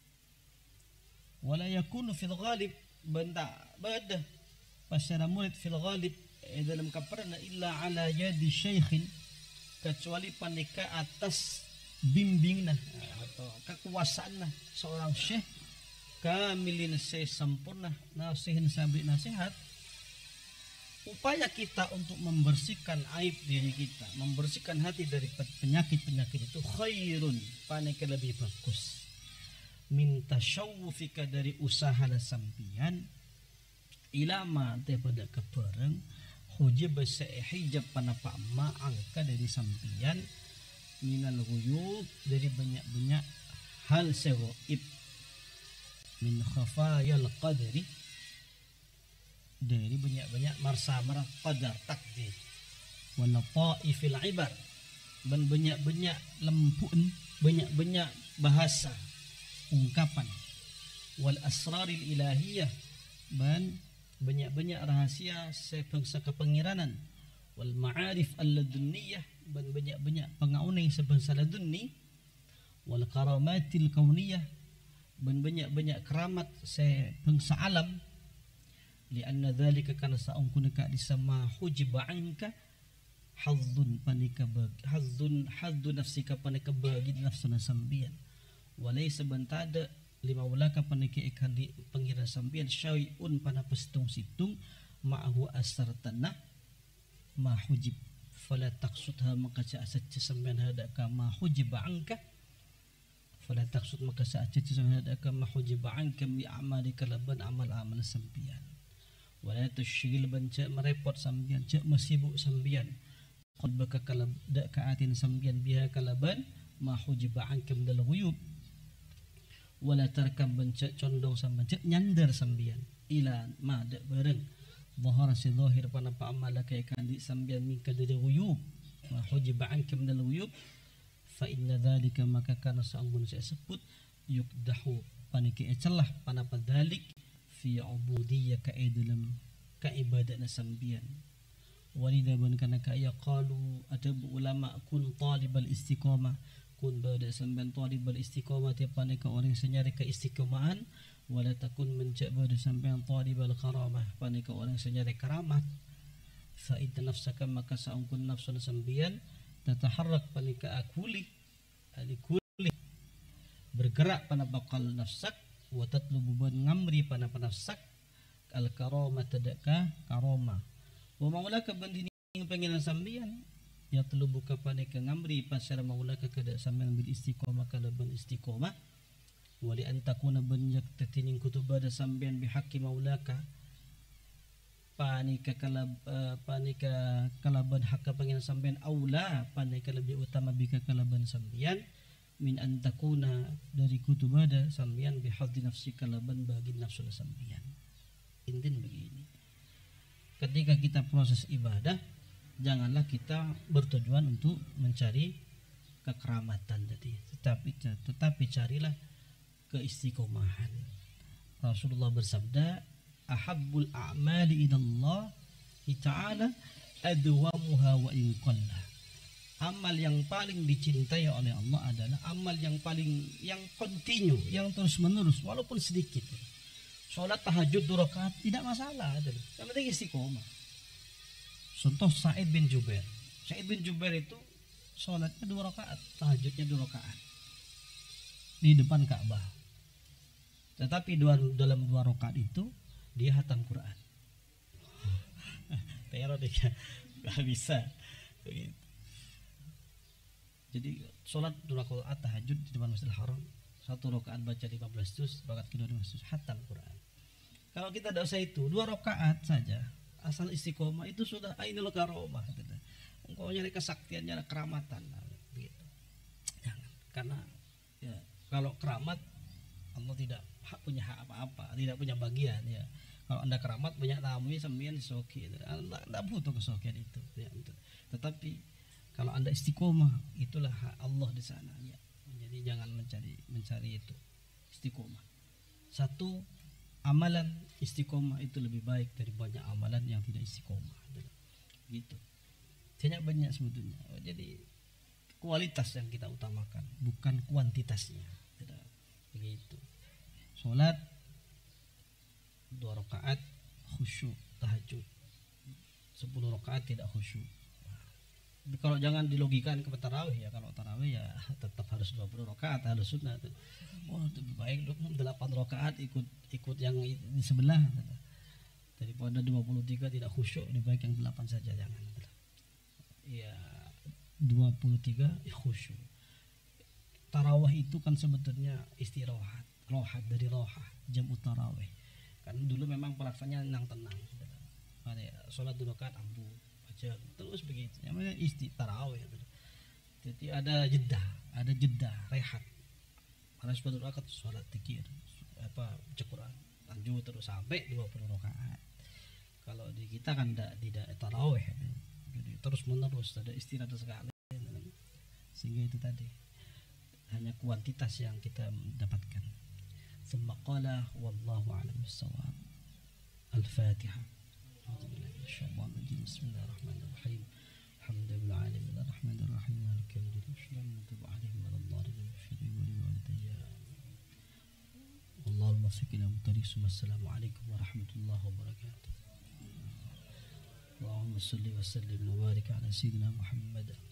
wala yakunu fil ghalib benda bada pasara murid fil ghalib eh, dalam kaparna illa ala yadi syaikhin kecuali panika atas bimbingna atau kekuasaanna seorang syekh kamilin se sempurna nasihin sabri nasihat. Upaya kita untuk membersihkan aib diri kita, membersihkan hati dari penyakit-penyakit itu khairun panika lebih bagus minta syawufika dari usaha sampian ilama daripada kepereng hujib sehijab panapa ma angka dari sampian minal ghuyub dari banyak-banyak hal segoib min khafayal qadri dari banyak-banyak marsamar qadar takdir wa lataifil ibar dan banyak-banyak lempun banyak-banyak bahasa ungkapan wal asraril ilahiyah dan banyak-banyak rahasia sebangsa kepengiranan wal ma'arif al-ladunniyah dan banyak-banyak pengaunai sebangsa ladunni wal karamatil kauniyah dan banyak-banyak keramat sebangsa alam lianna dzalika kana saungkuna ka disama hujiba anka hazzun panika bagi hazzun haddu nafsika panika bagi nafsuna sambian walai sebentada lima ulaka paniki ikan di pengira sambian syai'un pana pestung situng ma'hu asar tanah ma hujib fala taqsudha maka saat sampean hadaka ma hujib anka fala taqsud maka saat sampean hadaka ma hujib anka bi amalika laban amal-amal sampean wala tusyghil ban cak merepot sampean cak masibuk sampean qalbaka kalab da kaatin sampean biha kalaban ma hujib anka min al-ghuyub wala tarkam ban cak condong sampean cak nyandar sampean ila ma da bareng Zahara si zahir panapa amalaka ikan di sambian minka dari ghuyub ma hujiba anka min al-ghuyub fa inna dhalika maka kana sa'ambun saya sebut yukdahu paniki celah panapa dhalik fi ubudiyyaka dalam kaibadatna sambian walidha ban kana kaya qalu adab ulama kun talibal istiqamah kun bada sambian talibal istiqamah tiapane ka orang senyari ke istiqomahan wala takun mencak pada sampai talibal karamah panika orang senyari karamat fa idza nafsaka maka saungkun nafsun sambian tataharrak panika akuli alikuli bergerak pana bakal nafsak wa tatlubu ban ngamri pana nafsak al karamah tadaka karama wa maulaka bandini penginan sambian ya telubu ka panika ngamri pasar maulaka kada sambian bil istiqamah kalaban istiqamah wali antakuna banyak tetining kutubada sambian bihaqi maulaka panika kalab uh, panika kalaban hakka pengen sambian aula panika lebih utama bika kalaban sambian min antakuna dari kutubada sambian bihaddi nafsi kalaban bagi nafsu sambian intin begini ketika kita proses ibadah janganlah kita bertujuan untuk mencari kekeramatan tadi tetapi tetapi carilah keistiqomahan. Rasulullah bersabda, ahabbul a'mali ila Allah ta'ala adwamuha wa in qalla. Amal yang paling dicintai oleh Allah adalah amal yang paling yang kontinu, yang terus menerus walaupun sedikit. Salat tahajud dua rakaat tidak masalah, adalah yang penting istiqomah. Contoh Sa'id bin Jubair. Sa'id bin Jubair itu salatnya dua rakaat, tahajudnya dua rakaat di depan Ka'bah. Tetapi dua, dalam dua rakaat itu dia hatam Quran. Teror dia nggak bisa. Begitu. Jadi sholat dua rakaat tahajud di depan Masjidil Haram, satu rakaat baca lima belas juz, rakaat kedua lima belas juz, hatam Quran. Kalau kita tidak usah itu, dua rakaat saja, asal istiqomah itu sudah ainul karomah. Engkau nyari kesaktian, nyari keramatan, begitu. Jangan, karena ya, kalau keramat Allah tidak hak punya hak apa-apa, tidak punya bagian ya. Kalau anda keramat banyak tamu sambian disoki, anda tidak butuh kesokian itu. Ya, tetapi kalau anda istiqomah itulah hak Allah di sana. Ya. Jadi jangan mencari mencari itu istiqomah. Satu amalan istiqomah itu lebih baik dari banyak amalan yang tidak istiqomah. Gitu. Banyak banyak sebetulnya. Jadi kualitas yang kita utamakan, bukan kuantitasnya. Begitu. Sholat dua rakaat khusyuk tahajud, sepuluh rakaat tidak khusyuk. Nah, kalau jangan dilogikan ke tarawih ya, kalau tarawih ya tetap harus dua puluh rakaat harus sunnah. Oh lebih baik delapan rakaat ikut ikut yang di sebelah daripada dua puluh tiga tidak khusyuk, lebih baik yang delapan saja jangan. Ya dua puluh tiga khusyuk. Tarawih itu kan sebetulnya istirahat, rohat dari rohah, jam tarawih. Kan dulu memang pelaksanaannya nang tenang. Sholat dua rakaat ambu, baca terus begitu. Namanya isti tarawih. Jadi ada jeda, ada jeda, rehat. Harus dua rakaat sholat zikir, apa Quran, lanjut terus sampai dua puluh rakaat. Kalau di kita kan tidak tidak tarawih, jadi terus menerus ada istirahat sekali. Sehingga itu tadi hanya kuantitas yang kita dapatkan. Thumma qala wallahu a'lam bis-shawab. Al-Fatihah. Bismillahirrahmanirrahim. Alhamdulillah alamin arrahmanir rahim maliki yawmiddin. Shallallahu alaihi wa sallam. Allahumma fikina mutaris. Wassalamualaikum warahmatullahi wabarakatuh. Allahumma salli wa sallim wa barik ala sayyidina Muhammad.